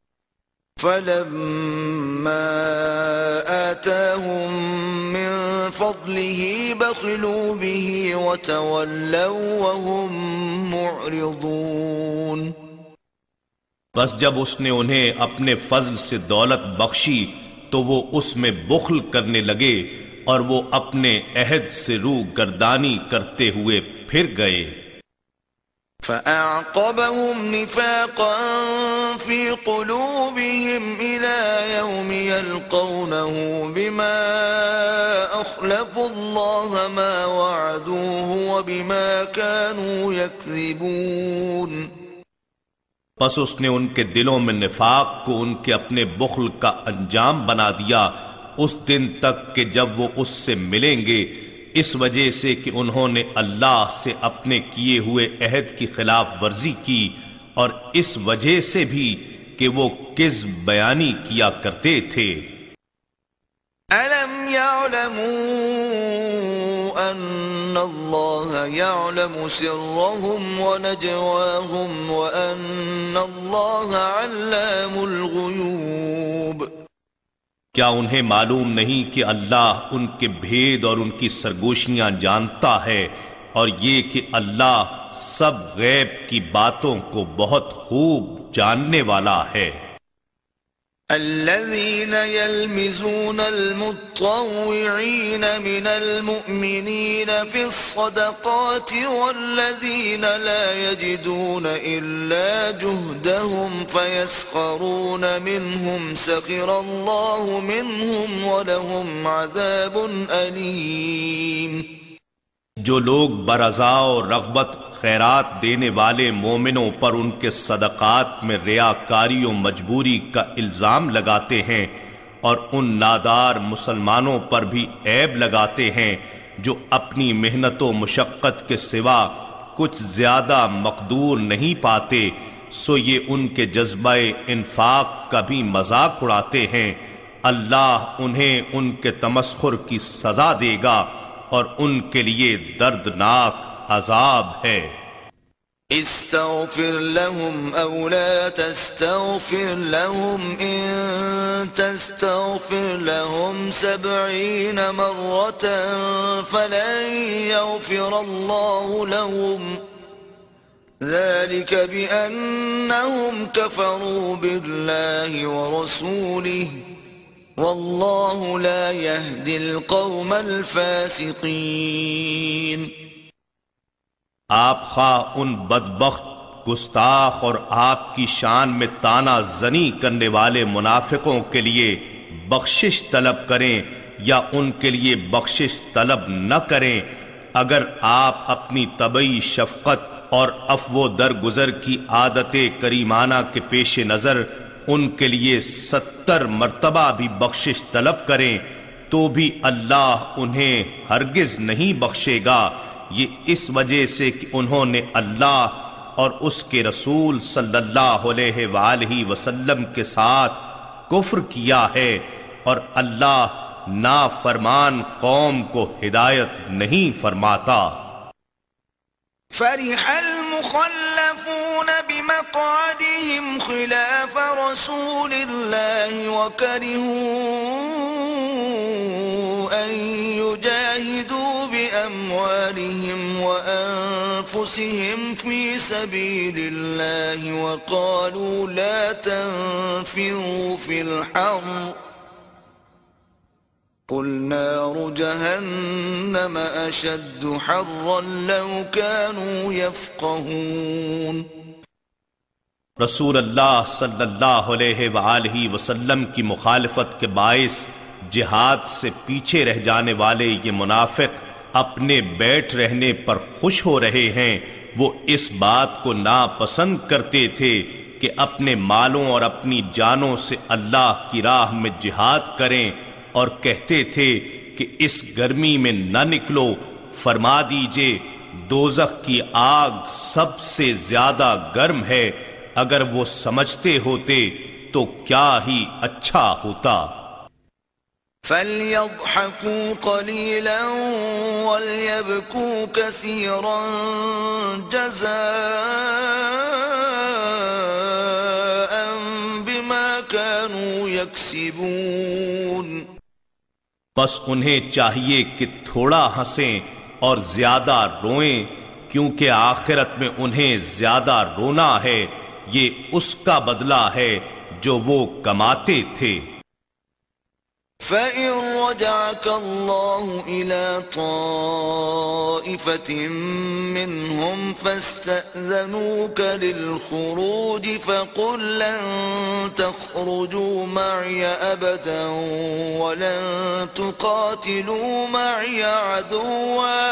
A: فَلَمَّا آتَاهُم مِّن فَضْلِهِ بَخِلُوا بِهِ وَتَوَلَّوْا وَهُم مُّعْرِضُونَ۔
B: بس جب اس نے انہیں اپنے فضل سے دولت بخشی تو وہ اس میں بخل کرنے لگے اور وہ اپنے عہد سے روح گردانی کرتے ہوئے پھر گئے۔
A: فَأَعْقَبَهُمْ نِفَاقًا فِي قُلُوبِهِمْ إِلَى يَوْمِ يَلْقَوْنَهُ بِمَا أَخْلَفُوا اللَّهَ مَا وَعَدُوهُ وَبِمَا كَانُوا يَكْذِبُونَ۔
B: پس اس نے ان کے دلوں میں نفاق کو ان کے اپنے بخل کا انجام بنا دیا اس دن تک کہ جب وہ اس سے ملیں گے، اس وجہ سے کہ انہوں نے اللہ سے اپنے کیے ہوئے عہد کی خلاف ورزی کی، اور اس وجہ سے بھی کہ وہ کذب بیانی کیا کرتے تھے۔
A: أَلَمْ يَعْلَمُوا أَنَّ اللَّهَ يَعْلَمُ سِرَّهُمْ وَنَجْوَاهُمْ وَأَنَّ اللَّهَ عَلَّامُ الْغُيُوبِ۔
B: کیا انہیں معلوم نہیں کہ اللہ ان کے بھید اور ان کی سرگوشیاں جانتا ہے، اور یہ کہ اللہ سب غیب کی باتوں کو بہت خوب جاننے والا ہے۔
A: الذين يلمزون المطوعين من المؤمنين في الصدقات والذين لا يجدون إلا جهدهم فيسخرون منهم سخر الله منهم ولهم عذاب أليم۔
B: جو لوگ برضا و رغبت خیرات دینے والے مومنوں پر ان کے صدقات میں ریاکاری و مجبوری کا الزام لگاتے ہیں، اور ان نادار مسلمانوں پر بھی عیب لگاتے ہیں جو اپنی محنت و مشقت کے سوا کچھ زیادہ مقدور نہیں پاتے، سو یہ ان کے جذبہ انفاق کا بھی مذاق اڑاتے ہیں، اللہ انہیں ان کے تمسخر کی سزا دے گا اور ان کے لیے دردناک عذاب ہے۔
A: استغفر لهم او لا تستغفر لهم ان تستغفر لهم سبعين مرة فلن يغفر الله لهم ذلك بأنهم كفروا بالله ورسوله واللہ لا يهدي القوم الفاسقین۔
B: آپ خواہ ان بدبخت گستاخ اور آپ کی شان میں طعنہ زنی کرنے والے منافقوں کے لیے بخشش طلب کریں یا ان کے لیے بخشش طلب نہ کریں، اگر آپ اپنی طبعی شفقت اور عفو درگزر کی عادت کریمانہ کے پیش نظر ان کے لیے ستر مرتبہ بھی بخشش طلب کریں تو بھی اللہ انہیں ہرگز نہیں بخشے گا، یہ اس وجہ سے کہ انہوں نے اللہ اور اس کے رسول صلی اللہ علیہ وآلہ وسلم کے ساتھ کفر کیا ہے، اور اللہ نافرمان قوم کو ہدایت نہیں فرماتا۔
A: فرح المخلفون بمقعدهم خلاف رسول الله وكرهوا أن يجاهدوا بأموالهم وأنفسهم في سبيل الله وقالوا لا تنفروا في الحر قل نار جهنم أشد حرا لو كانوا يفقهون۔
B: رسول اللہ صلی اللہ علیہ وآلہ وسلم کی مخالفت کے باعث جہاد سے پیچھے رہ جانے والے یہ منافق اپنے بیٹھ رہنے پر خوش ہو رہے ہیں۔ وہ اس بات کو ناپسند کرتے تھے کہ اپنے مالوں اور اپنی جانوں سے اللہ کی راہ میں جہاد کریں، اور کہتے تھے کہ اس گرمی میں نہ نکلو، فرما دیجئے دوزخ کی آگ سب سے زیادہ گرم ہے، اگر وہ سمجھتے ہوتے تو کیا ہی اچھا ہوتا۔
A: فَلْيَضْحَكُوا قَلِيلًا وَلْيَبْكُوا كَثِيرًا جَزَاءً بِمَا كَانُوا يَكْسِبُونَ۔
B: بس انہیں چاہیے کہ تھوڑا ہنسیں اور زیادہ روئیں، کیونکہ آخرت میں انہیں زیادہ رونا ہے، یہ اس کا بدلہ ہے جو وہ کماتے تھے۔
A: فَإِن رَّجَعَكَ اللَّهُ إِلَىٰ طَائِفَةٍ مِّنْهُمْ فَاسْتَأْذَنُوكَ لِلْخُرُوجِ فَقُل لَّن تَخْرُجُوا مَعِيَ أَبَدًا وَلَن تُقَاتِلُوا مَعِيَ عَدُوًّا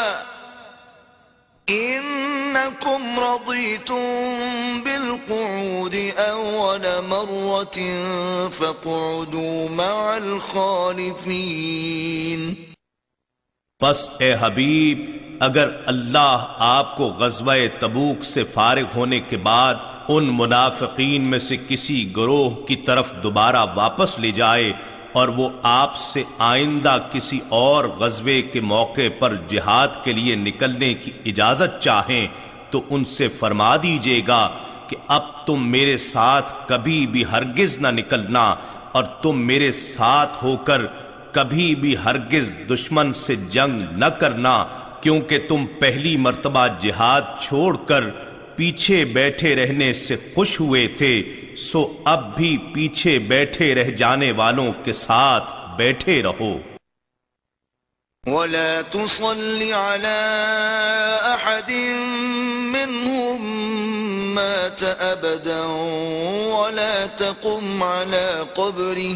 A: إِنَّكُمْ رَضِيتُم بِالْقُعُودِ أَوَّلَ مَرَّةٍ فَاقْعُدُوا مَعَ الْخَالِفِينَ۔
B: بس اے حبیب، اگر اللہ آپ کو غزوہ تبوک سے فارغ ہونے کے بعد ان منافقین میں سے کسی گروہ کی طرف دوبارہ واپس لے جائے اور وہ آپ سے آئندہ کسی اور غزوے کے موقع پر جہاد کے لیے نکلنے کی اجازت چاہیں تو ان سے فرما دیجیے گا کہ اب تم میرے ساتھ کبھی بھی ہرگز نہ نکلنا، اور تم میرے ساتھ ہو کر کبھی بھی ہرگز دشمن سے جنگ نہ کرنا، کیونکہ تم پہلی مرتبہ جہاد چھوڑ کر پیچھے بیٹھے رہنے سے خوش ہوئے تھے، سو اب بھی پیچھے بیٹھے رہ جانے والوں کے ساتھ بیٹھے رہو۔
A: وَلَا تُصَلِّ عَلَىٰ أَحَدٍ مِّنْهُم مَّاتَ أَبَدًا وَلَا تَقُمْ عَلَىٰ قَبْرِهِ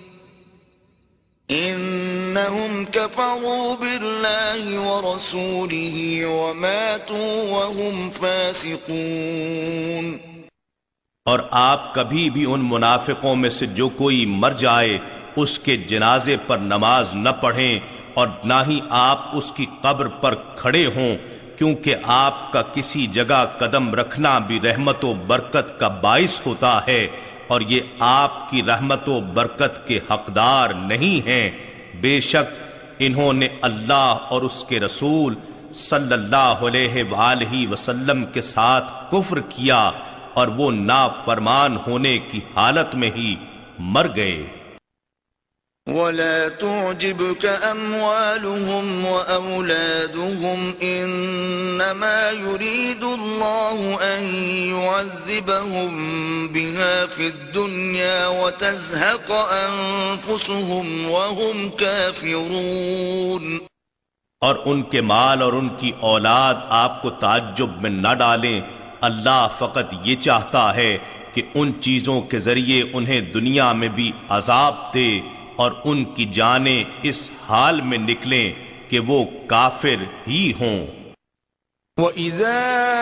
A: إِنَّهُمْ كَفَرُوا بِاللَّهِ وَرَسُولِهِ وَمَاتُوا وَهُمْ فَاسِقُونَ۔
B: اور آپ کبھی بھی ان منافقوں میں سے جو کوئی مر جائے اس کے جنازے پر نماز نہ پڑھیں، اور نہ ہی آپ اس کی قبر پر کھڑے ہوں، کیونکہ آپ کا کسی جگہ قدم رکھنا بھی رحمت و برکت کا باعث ہوتا ہے، اور یہ آپ کی رحمت و برکت کے حقدار نہیں ہیں۔ بے شک انہوں نے اللہ اور اس کے رسول صلی اللہ علیہ وآلہ وسلم کے ساتھ کفر کیا، اور وہ نافرمان ہونے کی حالت میں ہی مر گئے۔
A: وَلَا تُعْجِبْكَ أَمْوَالُهُمْ وَأَوْلَادُهُمْ إِنَّمَا يُرِيدُ اللَّهُ أَن يُعَذِّبَهُم بِهَا فِي الدُّنْيَا وَتَزْهَقَ أَنفُسُهُمْ وَهُمْ كَافِرُونَ۔
B: اور ان کے مال اور ان کی اولاد آپ کو تعجب میں نہ ڈالیں، اللہ فقط یہ چاہتا ہے کہ ان چیزوں کے ذریعے انہیں دنیا میں بھی عذاب دے، اور ان کی جانیں اس حال میں نکلیں کہ وہ کافر ہی ہوں۔
A: وَإِذَا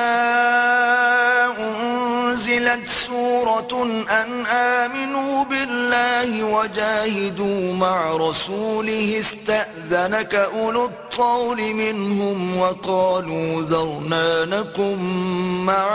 A: أُنزِلَتْ سُورَةٌ أَنْ آمِنُوا بِاللَّهِ وَجَاهِدُوا مَعَ رَسُولِهِ اسْتَأْذَنَكَ أُولُو الطَّوْلِ مِنْهُمْ وَقَالُوا ذَرْنَا نَكُن مَّعَ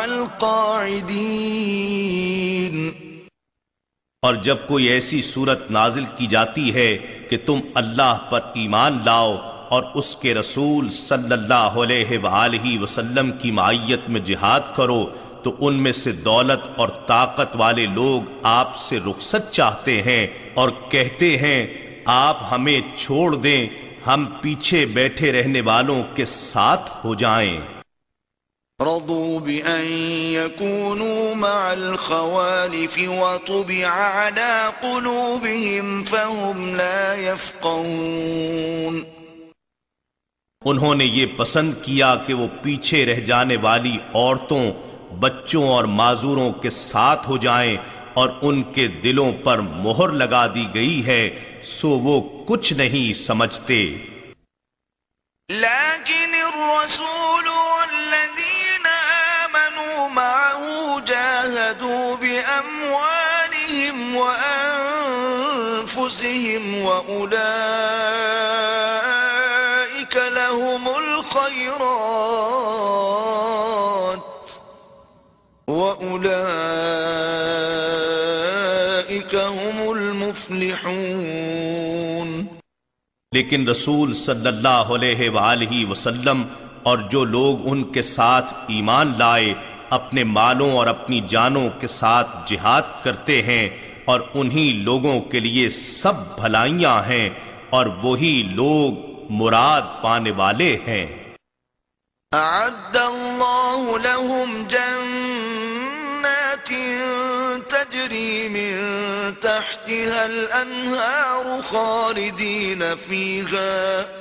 A: الْقَاعِدِينَ۔
B: اور جب کوئی ایسی صورت نازل کی جاتی ہے کہ تم اللہ پر ایمان لاؤ اور اس کے رسول صلی اللہ علیہ وآلہ وسلم کی معیت میں جہاد کرو، تو ان میں سے دولت اور طاقت والے لوگ آپ سے رخصت چاہتے ہیں اور کہتے ہیں آپ ہمیں چھوڑ دیں، ہم پیچھے بیٹھے رہنے والوں کے ساتھ ہو جائیں۔
A: رضوا بأن يكونوا مع الخوالف وطبع على قلوبهم فهم لا يفقهون۔
B: انہوں نے یہ پسند کیا کہ وہ پیچھے رہ جانے والی عورتوں، بچوں اور معذوروں کے ساتھ ہو جائیں، اور ان کے دلوں پر مہر لگا دی گئی ہے، سو وہ کچھ نہیں سمجھتے۔
A: لیکن الرسول والذین آمنوا معه جاهدوا بأموالهم وأنفسهم وأولئك لهم الخيرات وأولئك هم المفلحون۔
B: لیکن رسول صلی اللہ علیہ وآلہ وسلم اور جو لوگ ان کے ساتھ ایمان لائے اپنے مالوں اور اپنی جانوں کے ساتھ جہاد کرتے ہیں، اور انہی لوگوں کے لیے سب بھلائیاں ہیں، اور وہی لوگ مراد پانے والے ہیں۔
A: اعد اللہ لهم جنات تجری من تحتها الانہار خالدین فیہا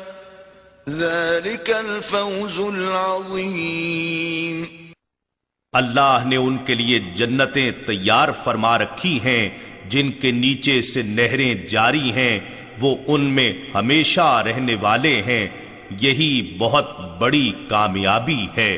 A: ذلک الفوز العظیم۔
B: اللہ نے ان کے لیے جنتیں تیار فرما رکھی ہیں جن کے نیچے سے نہریں جاری ہیں، وہ ان میں ہمیشہ رہنے والے ہیں، یہی بہت بڑی کامیابی ہے۔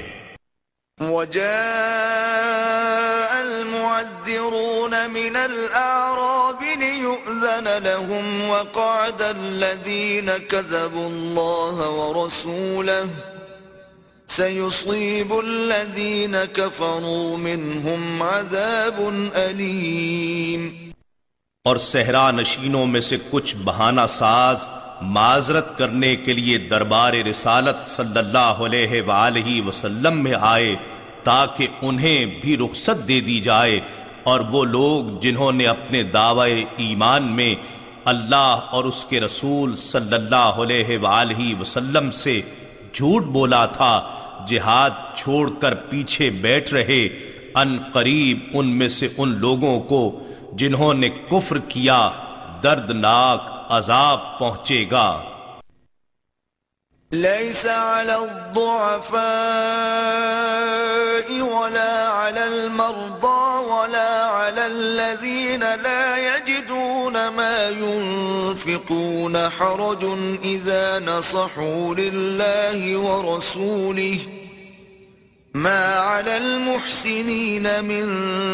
A: وجاء المعذرون من الأعراب ليؤذن لهم وقعد الذين كذبوا الله ورسوله سيصيب الذين كفروا منهم عذاب أليم۔
B: اور صحرا نشینوں میں سے کچھ بہانہ ساز معذرت کرنے کے لیے دربار رسالت صلی اللہ علیہ وآلہ وسلم میں آئے تاکہ انہیں بھی رخصت دے دی جائے، اور وہ لوگ جنہوں نے اپنے دعوی ایمان میں اللہ اور اس کے رسول صلی اللہ علیہ وآلہ وسلم سے جھوٹ بولا تھا، جہاد چھوڑ کر پیچھے بیٹھ رہے، ان قریب ان میں سے ان لوگوں کو جنہوں نے کفر کیا دردناک عذاب پہنچے گا۔
A: ليس على الضعفاء ولا على المرضى ولا على الذين لا يجدون ما ينفقون حرج إذا نصحوا لله ورسوله ما على المحسنين من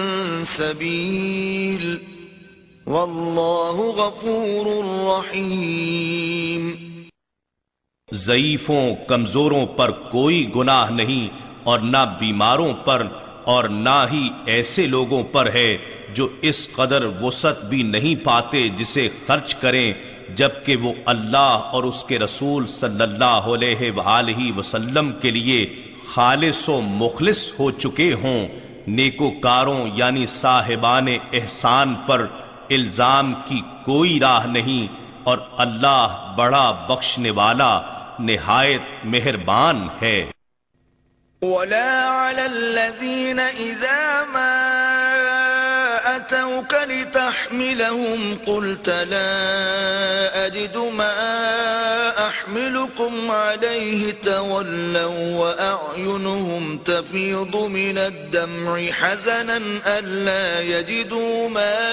A: سبيل والله غفور رحيم۔
B: ضعیفوں کمزوروں پر کوئی گناہ نہیں، اور نہ بیماروں پر، اور نہ ہی ایسے لوگوں پر ہے جو اس قدر وسعت بھی نہیں پاتے جسے خرچ کریں، جبکہ وہ اللہ اور اس کے رسول صلی اللہ علیہ وآلہ وسلم کے لیے خالص و مخلص ہو چکے ہوں۔ نیکوکاروں یعنی صاحبان احسان پر الزام کی کوئی راہ نہیں، اور اللہ بڑا بخشنے والا نہایت مہربان ہے۔
A: ولا على الذين إذا ما أتوك لتحملهم قلت لا أجد ما أحملكم عليه تولوا وأعينهم تفيض من الدمع حزنا ألا يجدوا ما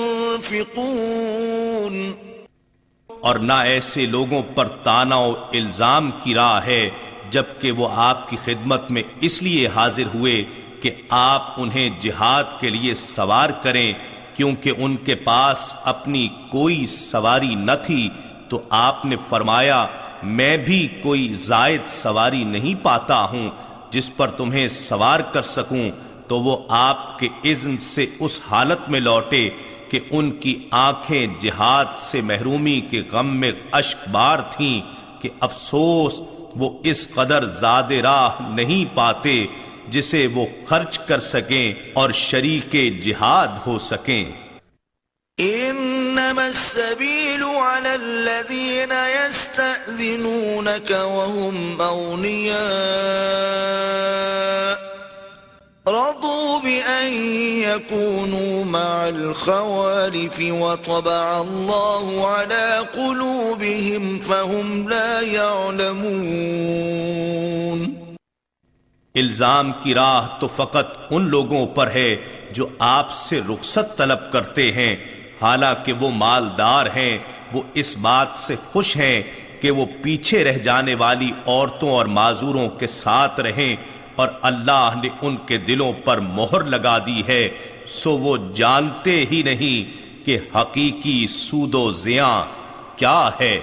A: ينفقون۔
B: اور نہ ایسے لوگوں پر طعنہ و الزام کی راہ ہے جبکہ وہ آپ کی خدمت میں اس لیے حاضر ہوئے کہ آپ انہیں جہاد کے لیے سوار کریں، کیونکہ ان کے پاس اپنی کوئی سواری نہ تھی، تو آپ نے فرمایا میں بھی کوئی زائد سواری نہیں پاتا ہوں جس پر تمہیں سوار کر سکوں، تو وہ آپ کے اذن سے اس حالت میں لوٹے کہ ان کی آنکھیں جہاد سے محرومی کے غم میں اشک بار تھیں کہ افسوس وہ اس قدر زاد راہ نہیں پاتے جسے وہ خرچ کر سکیں اور شریک جہاد ہو سکیں۔
A: انما السبيل على الذين يستأذنونك وهم اغنياء رضوا بأن يكونوا مع الخوالف وطبع الله على قلوبهم فهم لا يعلمون۔
B: الزام کی راہ تو فقط ان لوگوں پر ہے جو آپ سے رخصت طلب کرتے ہیں، حالانکہ وہ مالدار ہیں، وہ اس بات سے خوش ہیں کہ وہ پیچھے رہ جانے والی عورتوں اور معذوروں کے ساتھ رہیں، اور اللہ نے ان کے دلوں پر مہر لگا دی ہے، سو وہ جانتے ہی نہیں کہ حقیقی سود و زیاں کیا ہے۔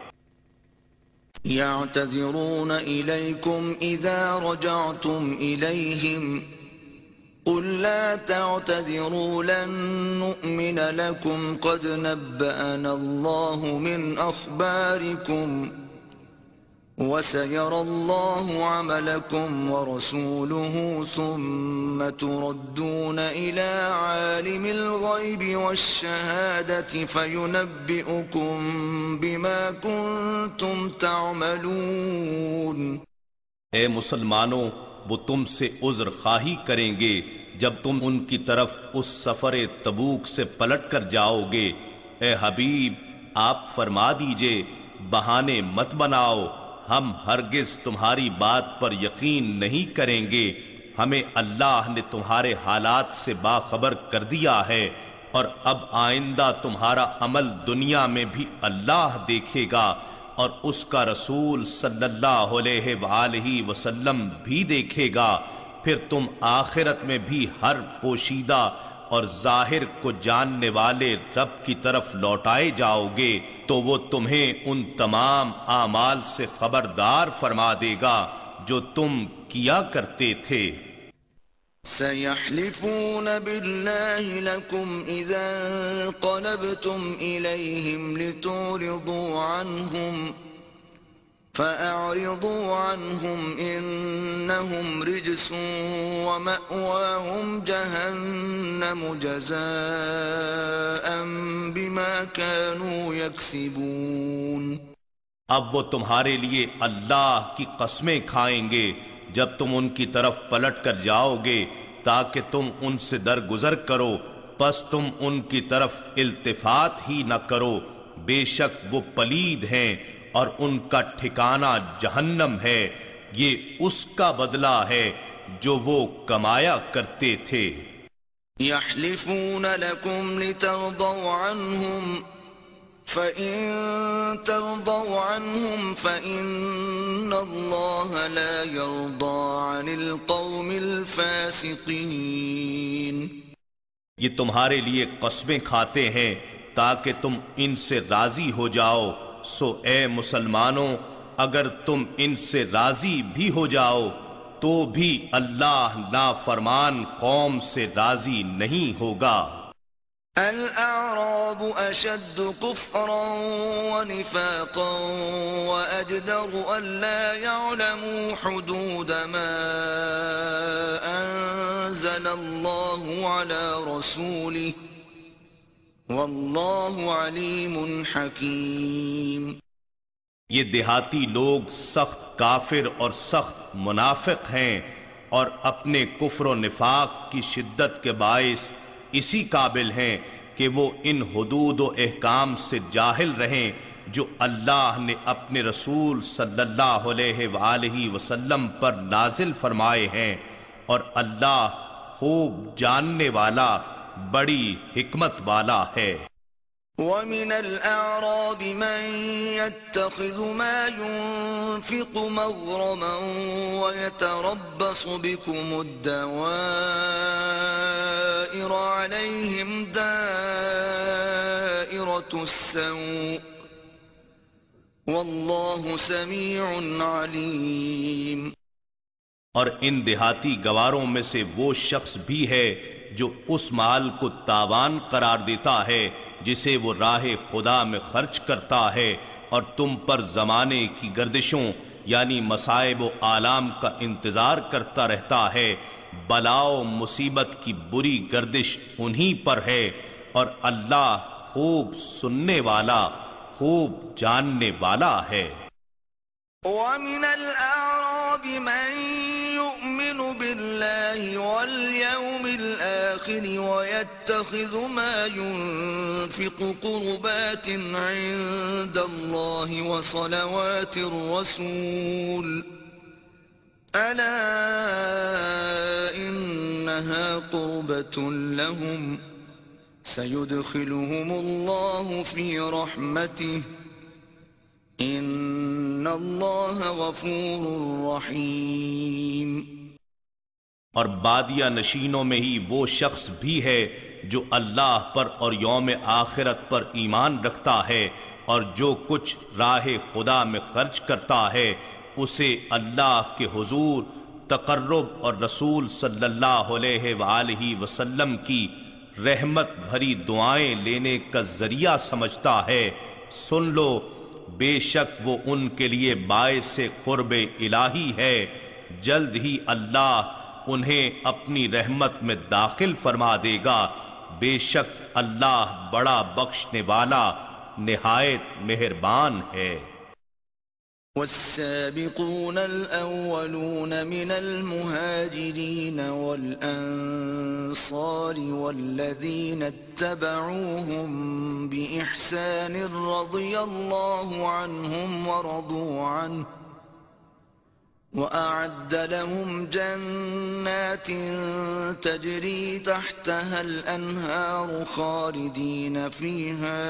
A: يعتذرون إليكم إذا رجعتم إليهم قل لا تعتذروا لن نؤمن لكم قد نبأنا الله من أخباركم وسيرى الله عملكم ورسوله ثم تردون إلى عالم الغيب والشهادة فينبئكم بما كنتم تعملون۔
B: اے مسلمانوں، وہ تم سے عذر خواہی کریں گے جب تم ان کی طرف اس سفر تبوک سے پلٹ کر جاؤ گے۔ اے حبیب، آپ فرما دیجئے بہانے مت بناؤ، ہم ہرگز تمہاری بات پر یقین نہیں کریں گے، ہمیں اللہ نے تمہارے حالات سے باخبر کر دیا ہے، اور اب آئندہ تمہارا عمل دنیا میں بھی اللہ دیکھے گا اور اس کا رسول صلی اللہ علیہ وآلہ وسلم بھی دیکھے گا، پھر تم آخرت میں بھی ہر پوشیدہ اور ظاہر کو جاننے والے رب کی طرف لوٹائے جاؤ گے، تو وہ تمہیں ان تمام اعمال سے خبردار فرما دے گا جو تم کیا کرتے تھے۔
A: سيحلفون بالله لكم إذا انقلبتم إليهم لتعرضوا عنهم فأعرضوا عنهم إنهم رجس ومأواهم جهنم جزاء بما كانوا يكسبون۔
B: اب وہ تمہارے لیے اللہ کی قسمیں کھائیں گے جب تم ان کی طرف پلٹ کر جاؤ گے تاکہ تم ان سے درگزر کرو، پس تم ان کی طرف التفات ہی نہ کرو، بے شک وہ پلید ہیں اور ان کا ٹھکانہ جہنم ہے، یہ اس کا بدلہ ہے جو وہ کمایا کرتے تھے۔
A: يحلفون لكم لترضوا عنهم فَإِن تَرْضَوْا عَنْهُمْ فَإِنَّ اللَّهَ لَا يَرْضَى عَنِ الْقَوْمِ الْفَاسِقِينَ۔
B: یہ تمہارے لیے قسمیں کھاتے ہیں تاکہ تم ان سے راضی ہو جاؤ، سو اے مسلمانوں اگر تم ان سے راضی بھی ہو جاؤ تو بھی اللہ نافرمان قوم سے راضی نہیں ہوگا۔
A: الأعراب أشد كفرا ونفاقا وأجدر ألا يعلموا حدود ما أنزل الله على رسوله والله عليم حكيم۔
B: یہ دیہاتی لوگ سخت کافر اور سخت منافق ہیں اور اپنے کفر و نفاق کی شدت کے باعث اسی قابل ہیں کہ وہ ان حدود و احکام سے جاہل رہیں جو اللہ نے اپنے رسول صلی اللہ علیہ وآلہ وسلم پر نازل فرمائے ہیں، اور اللہ خوب جاننے والا بڑی حکمت والا ہے۔
A: وَمِنَ الْأَعْرَابِ مَن يَتَّخِذُ مَا يُنفِقُ مَغْرَمًا وَيَتَرَبَّصُ بِكُمُ الدَّوَائِرَ عَلَيْهِمْ دَائِرَةُ السَّوْءِ وَاللَّهُ سَمِيعٌ عَلِيمٌ۔
B: اور ان دیہاتی گواروں میں سے وہ شخص بھی ہے جو اس مال کو تاوان قرار دیتا ہے جسے وہ راہ خدا میں خرچ کرتا ہے، اور تم پر زمانے کی گردشوں یعنی مصائب و آلام کا انتظار کرتا رہتا ہے۔ بلا و مصیبت کی بری گردش انہی پر ہے، اور اللہ خوب سننے والا، خوب جاننے والا ہے۔
A: وَمِنَ الْأَعْرَابِ مَن يُؤْمِنُ بِاللَّهِ وَالْيَوْمِ الْآخِرِ وَيَتَّخِذُ مَا يُنْفِقُ قُرُبَاتٍ عِندَ اللَّهِ وَصَلَوَاتِ الرَّسُولِ أَلَا إِنَّهَا قُرْبَةٌ لَهُمْ سَيُدْخِلُهُمُ اللَّهُ فِي رَحْمَتِهِ ان اللہ غفور رحیم۔
B: اور بادیہ نشینوں میں ہی وہ شخص بھی ہے جو اللہ پر اور یوم آخرت پر ایمان رکھتا ہے، اور جو کچھ راہ خدا میں خرچ کرتا ہے اسے اللہ کے حضور تقرب اور رسول صلی اللہ علیہ وآلہ وسلم کی رحمت بھری دعائیں لینے کا ذریعہ سمجھتا ہے۔ سن لو، بے شک وہ ان کے لیے باعث قرب الہی ہے، جلد ہی اللہ انہیں اپنی رحمت میں داخل فرما دے گا، بے شک اللہ بڑا بخشنے والا نہایت مہربان ہے۔
A: والسابقون الأولون من المهاجرين والأنصار والذين اتبعوهم بإحسان رضي الله عنهم ورضوا عنه وأعد لهم جنات تجري تحتها الأنهار خالدين فيها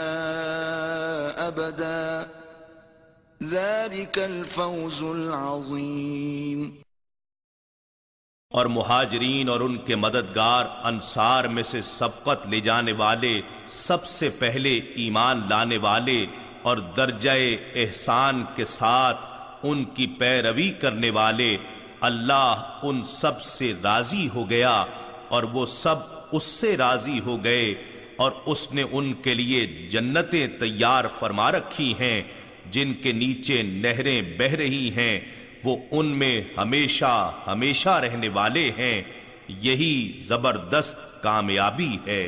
A: أبداً ذلك الفوز العظیم۔
B: اور مہاجرین اور ان کے مددگار انصار میں سے سبقت لے جانے والے، سب سے پہلے ایمان لانے والے اور درجہ احسان کے ساتھ ان کی پیروی کرنے والے، اللہ ان سب سے راضی ہو گیا اور وہ سب اس سے راضی ہو گئے، اور اس نے ان کے لیے جنتیں تیار فرما رکھی ہیں جن کے نیچے نہریں بہہ رہی ہیں، وہ ان میں ہمیشہ ہمیشہ رہنے والے ہیں، یہی زبردست کامیابی ہے۔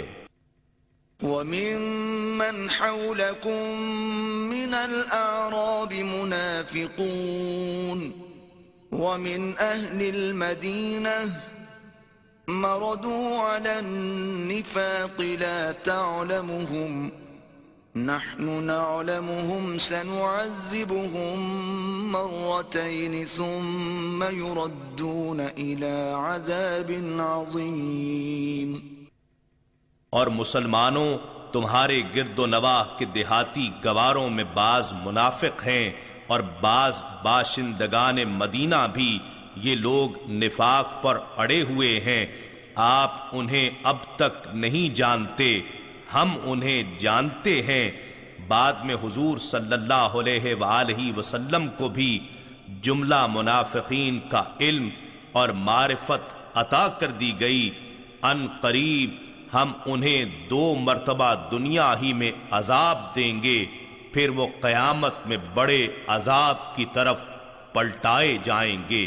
A: وَمِمَّنْ حَوْلَكُمْ مِنَ الْأَعْرَابِ مُنَافِقُونَ وَمِنْ أَهْلِ الْمَدِينَةِ مَرَدُوا عَلَى النِّفَاقِ لَا تَعْلَمُهُمْ نحن نعلمهم سنعذبهم مرتين ثم يردون إلى عذاب عظيم۔
B: اور مسلمانوں، تمہارے گرد و نواح کے دیہاتی گواروں میں بعض منافق ہیں اور بعض باشندگان مدینہ بھی، یہ لوگ نفاق پر اڑے ہوئے ہیں، آپ انہیں اب تک نہیں جانتے، ہم انہیں جانتے ہیں۔ بعد میں حضور صلی اللہ علیہ وآلہ وسلم کو بھی جملہ منافقین کا علم اور معرفت عطا کر دی گئی، ان قریب ہم انہیں دو مرتبہ دنیا ہی میں عذاب دیں گے، پھر وہ قیامت میں بڑے عذاب کی طرف پلٹائے جائیں گے۔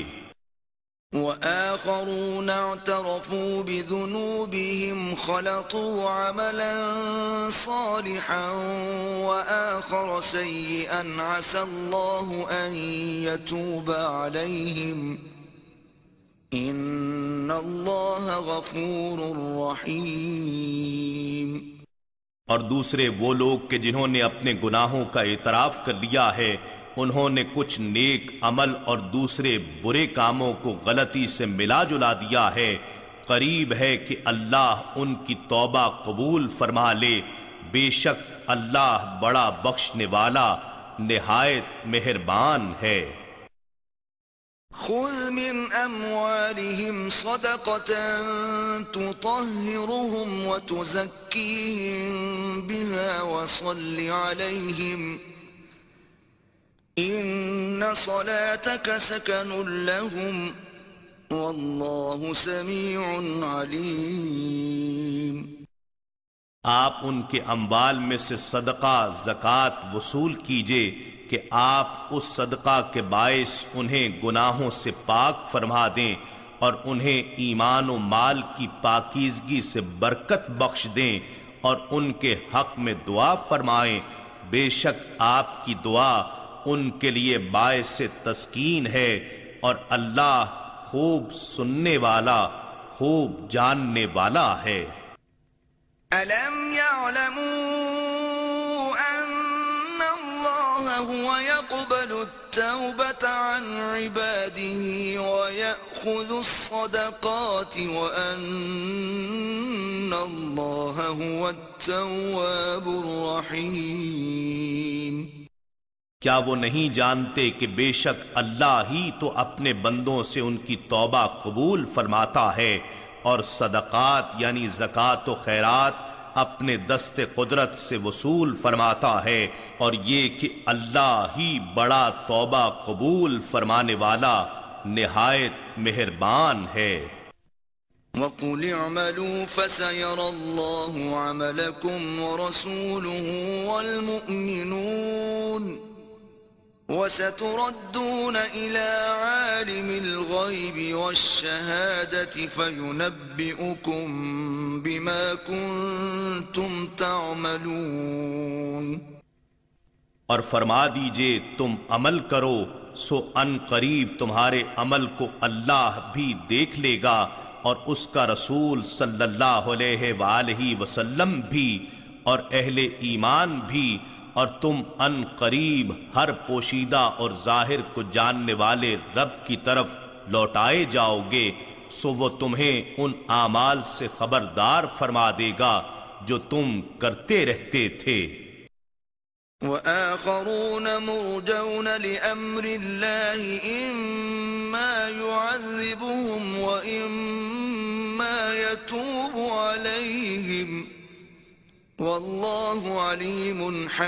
A: وآخرون اعترفوا بذنوبهم خلطوا عملا صالحا وآخر سيئا عسى الله أن يتوب عليهم إن الله غفور رحيم۔
B: اور دوسرے وہ لوگ کہ جنہوں نے اپنے گناہوں کا اعتراف کر لیا ہے، انہوں نے کچھ نیک عمل اور دوسرے برے کاموں کو غلطی سے ملا جلا دیا ہے، قریب ہے کہ اللہ ان کی توبہ قبول فرما لے، بے شک اللہ بڑا بخشنے والا نہایت مہربان ہے۔
A: خذ من اموالهم صدقة تطهرهم وتزكيهم بها وصل عليهم ان صلاتك سكن لهم واللہ سمیع علیم۔
B: آپ ان کے اموال میں سے صدقہ زکوٰۃ وصول کیجئے کہ آپ اس صدقہ کے باعث انہیں گناہوں سے پاک فرما دیں اور انہیں ایمان و مال کی پاکیزگی سے برکت بخش دیں اور ان کے حق میں دعا فرمائیں، بے شک آپ کی دعا ان کے لیے باعث تسکین ہے اور اللہ خوب سننے والا خوب جاننے والا ہے۔
A: أَلَمْ يَعْلَمُوا أَنَّ اللَّهَ هُوَ يَقْبَلُ التَّوْبَةَ عَنْ عِبَادِهِ وَيَأْخُذُ الصَّدَقَاتِ وَأَنَّ اللَّهَ هُوَ التَّوَّابُ الرَّحِيمُ۔
B: کیا وہ نہیں جانتے کہ بے شک اللہ ہی تو اپنے بندوں سے ان کی توبہ قبول فرماتا ہے اور صدقات یعنی زکوٰۃ و خیرات اپنے دست قدرت سے وصول فرماتا ہے، اور یہ کہ اللہ ہی بڑا توبہ قبول فرمانے والا نہایت مہربان ہے۔
A: وَقُلِ اعْمَلُوا فَسَيَرَى اللَّهُ عَمَلَكُمْ وَرَسُولُهُ وَالْمُؤْمِنُونَ وَسَتُرَدُّونَ إِلَى عَالِمِ الْغَيْبِ وَالشَّهَادَةِ فَيُنَبِّئُكُم بِمَا كُنتُمْ تَعْمَلُونَ۔
B: اور فرما دیجئے تم عمل کرو سو ان قریب تمہارے عمل کو اللہ بھی دیکھ لے گا اور اس کا رسول صلی اللہ علیہ وآلہ وسلم بھی اور اہل ایمان بھی، اور تم ان قریب ہر پوشیدہ اور ظاہر کو جاننے والے رب کی طرف لوٹائے جاؤ گے، سو وہ تمہیں ان اعمال سے خبردار فرما دے گا جو تم کرتے رہتے تھے۔
A: وَآخَرُونَ مُرْجَوْنَ لِأَمْرِ اللَّهِ إِمَّا يُعَذِّبُهُمْ وَإِمَّا يَتُوبُ عَلَيْهِمْ وَاللَّهُ عَلِيمٌ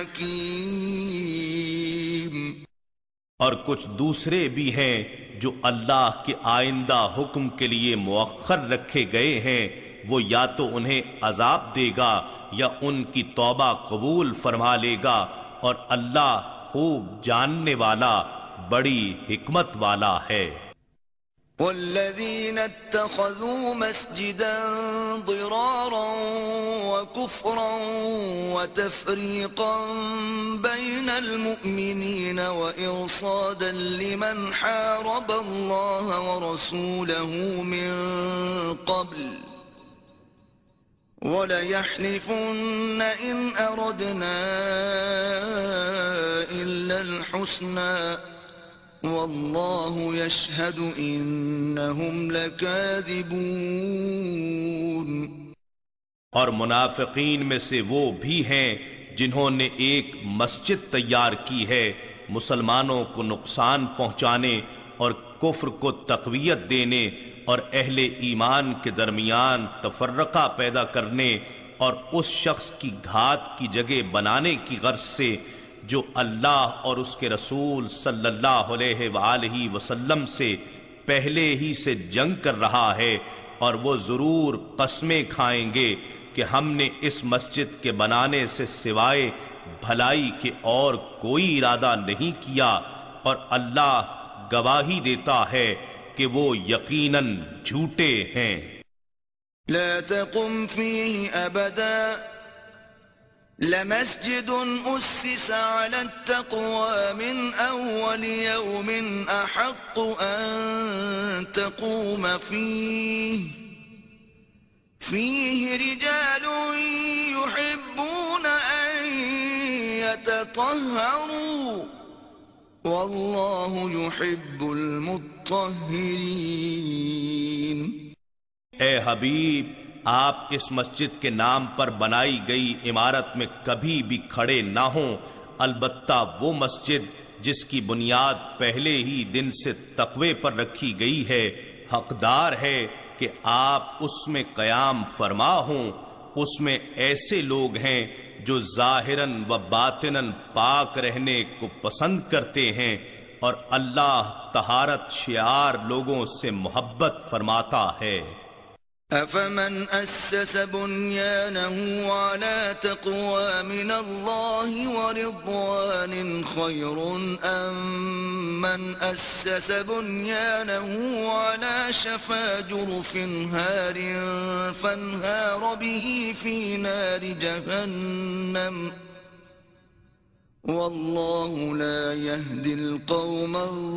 A: حَكِيمٌ۔
B: اور کچھ دوسرے بھی ہیں جو اللہ کے آئندہ حکم کے لیے مؤخر رکھے گئے ہیں، وہ یا تو انہیں عذاب دے گا یا ان کی توبہ قبول فرما لے گا، اور اللہ خوب جاننے والا بڑی حکمت والا ہے۔
A: والذين اتخذوا مسجدا ضرارا وكفرا وتفريقا بين المؤمنين وإرصادا لمن حارب الله ورسوله من قبل وَلَيَحْلِفُنَّ إِنْ أَرَدْنَا إِلَّا الْحُسْنَى وَاللَّهُ يَشْهَدُ إِنَّهُمْ لَكَاذِبُونَ۔
B: اور منافقین میں سے وہ بھی ہیں جنہوں نے ایک مسجد تیار کی ہے مسلمانوں کو نقصان پہنچانے اور کفر کو تقویت دینے اور اہل ایمان کے درمیان تفرقہ پیدا کرنے اور اس شخص کی گھات کی جگہ بنانے کی غرض سے جو اللہ اور اس کے رسول صلی اللہ علیہ وآلہ وسلم سے پہلے ہی سے جنگ کر رہا ہے، اور وہ ضرور قسمیں کھائیں گے کہ ہم نے اس مسجد کے بنانے سے سوائے بھلائی کے اور کوئی ارادہ نہیں کیا، اور اللہ گواہی دیتا ہے کہ وہ یقیناً جھوٹے ہیں۔
A: لا تقم فيه أبدا لمسجد أسس على التقوى من أول يوم أحق أن تقوم فيه فيه رجال يحبون أن يتطهروا واللہ یحب المطہرین۔
B: اے حبیب، آپ اس مسجد کے نام پر بنائی گئی عمارت میں کبھی بھی کھڑے نہ ہوں، البتہ وہ مسجد جس کی بنیاد پہلے ہی دن سے تقوی پر رکھی گئی ہے حقدار ہے کہ آپ اس میں قیام فرما ہوں۔ اس میں ایسے لوگ ہیں جو ظاہراً و باطناً پاک رہنے کو پسند کرتے ہیں، اور اللہ طہارت شعار لوگوں سے محبت فرماتا ہے۔
A: أفمن أسس بنيانه على تقوى من الله ورضوان خير أم من أسس بنيانه على شفا جرف هار فانهار به في نار جهنم والله لا يهدي القوم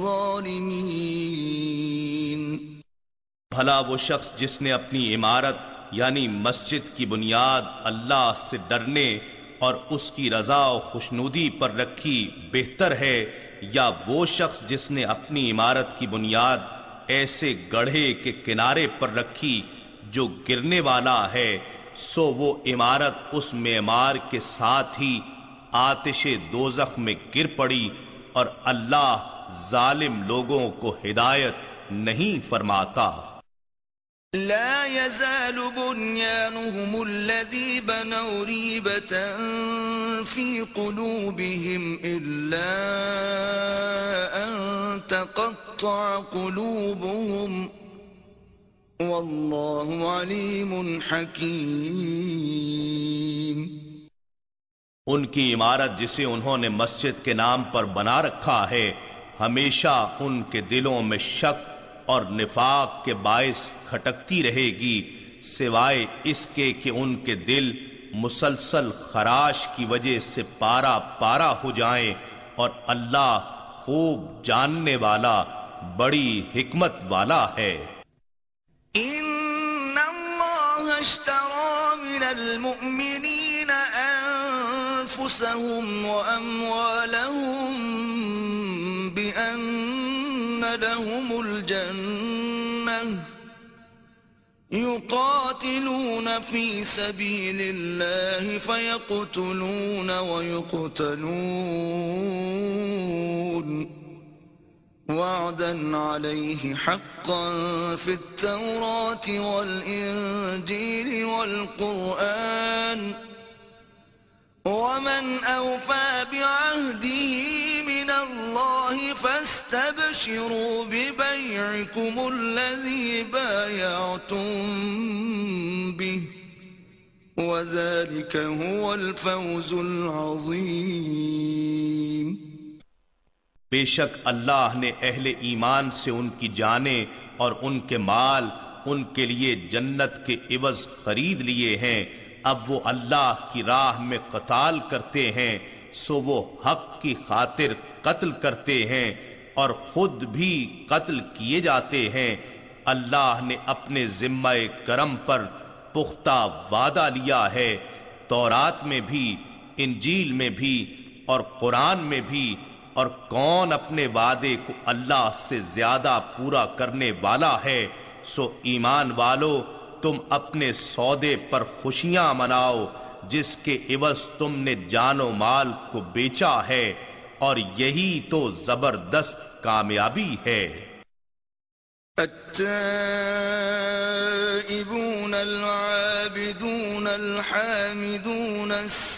A: الظالمين۔
B: بھلا وہ شخص جس نے اپنی عمارت یعنی مسجد کی بنیاد اللہ سے ڈرنے اور اس کی رضا و خوشنودی پر رکھی بہتر ہے، یا وہ شخص جس نے اپنی عمارت کی بنیاد ایسے گڑھے کے کنارے پر رکھی جو گرنے والا ہے، سو وہ عمارت اس معمار کے ساتھ ہی آتش دوزخ میں گر پڑی، اور اللہ ظالم لوگوں کو ہدایت نہیں فرماتا۔
A: لا يزال بنيانهم الذي بنوا ريبة في قلوبهم إلا أن تقطع قلوبهم والله عليم حكيم۔
B: ان کی عمارت جسے انہوں نے مسجد کے نام پر بنا رکھا ہے، ہمیشہ ان کے دلوں میں شک اور نفاق کے باعث کھٹکتی رہے گی، سوائے اس کے کہ ان کے دل مسلسل خراش کی وجہ سے پارا پارا ہو جائیں، اور اللہ خوب جاننے والا بڑی حکمت والا ہے۔
A: ان اللہ اشترى من المؤمنین انفسهم واموالهم بان لهم الجنة يقاتلون في سبيل الله فيقتلون ويقتلون وعدا عليه حقا في التوراة والإنجيل والقرآن ومن أوفى بعهده من الله فاستبشروا ببيعكم الذي بايعتم به وذلك هو الفوز العظيم۔
B: بے شک اللہ نے اہل ایمان سے ان کی جانیں اور ان کے مال ان کے لیے جنت کے عوض خرید لیے ہیں، اب وہ اللہ کی راہ میں قتال کرتے ہیں، سو وہ حق کی خاطر قتل کرتے ہیں اور خود بھی قتل کیے جاتے ہیں۔ اللہ نے اپنے ذمہ کرم پر پختہ وعدہ لیا ہے، تورات میں بھی، انجیل میں بھی اور قرآن میں بھی، اور کون اپنے وعدے کو اللہ سے زیادہ پورا کرنے والا ہے؟ سو ایمان والو، تم اپنے سودے پر خوشیاں مناؤ جس کے عوض تم نے جان و مال کو بیچا ہے، اور یہی تو زبردست کامیابی ہے۔
A: التائبون العابدون الحامدون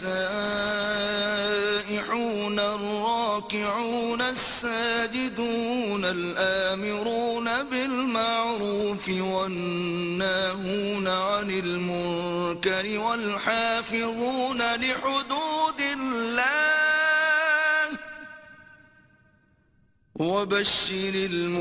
A: السائحون الراكعون الساجدون الآمرون بالمعروف والناهون عن المنكر والحافظون لحدود الله وبشر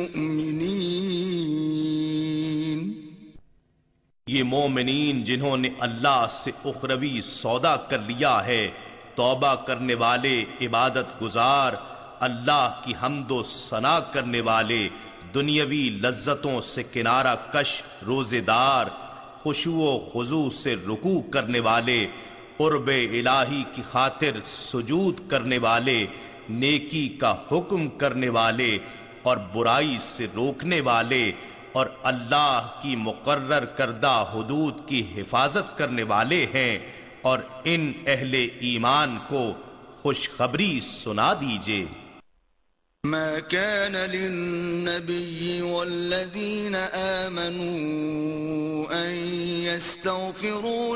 A: المؤمنین۔
B: یہ مومنین جنہوں نے اللہ سے اخروی سودا کر لیا ہے، توبہ کرنے والے، عبادت گزار، اللہ کی حمد و ثنا کرنے والے، دنیاوی لذتوں سے کنارہ کش روزے دار، خشوع و خضوع سے رکوع کرنے والے، قرب الہی کی خاطر سجود کرنے والے، نیکی کا حکم کرنے والے اور برائی سے روکنے والے، اور اللہ کی مقرر کردہ حدود کی حفاظت کرنے والے ہیں، اور ان اہل ایمان کو خوشخبری سنا دیجئے۔
A: ما كان للنبي والذين آمنوا أن يستغفروا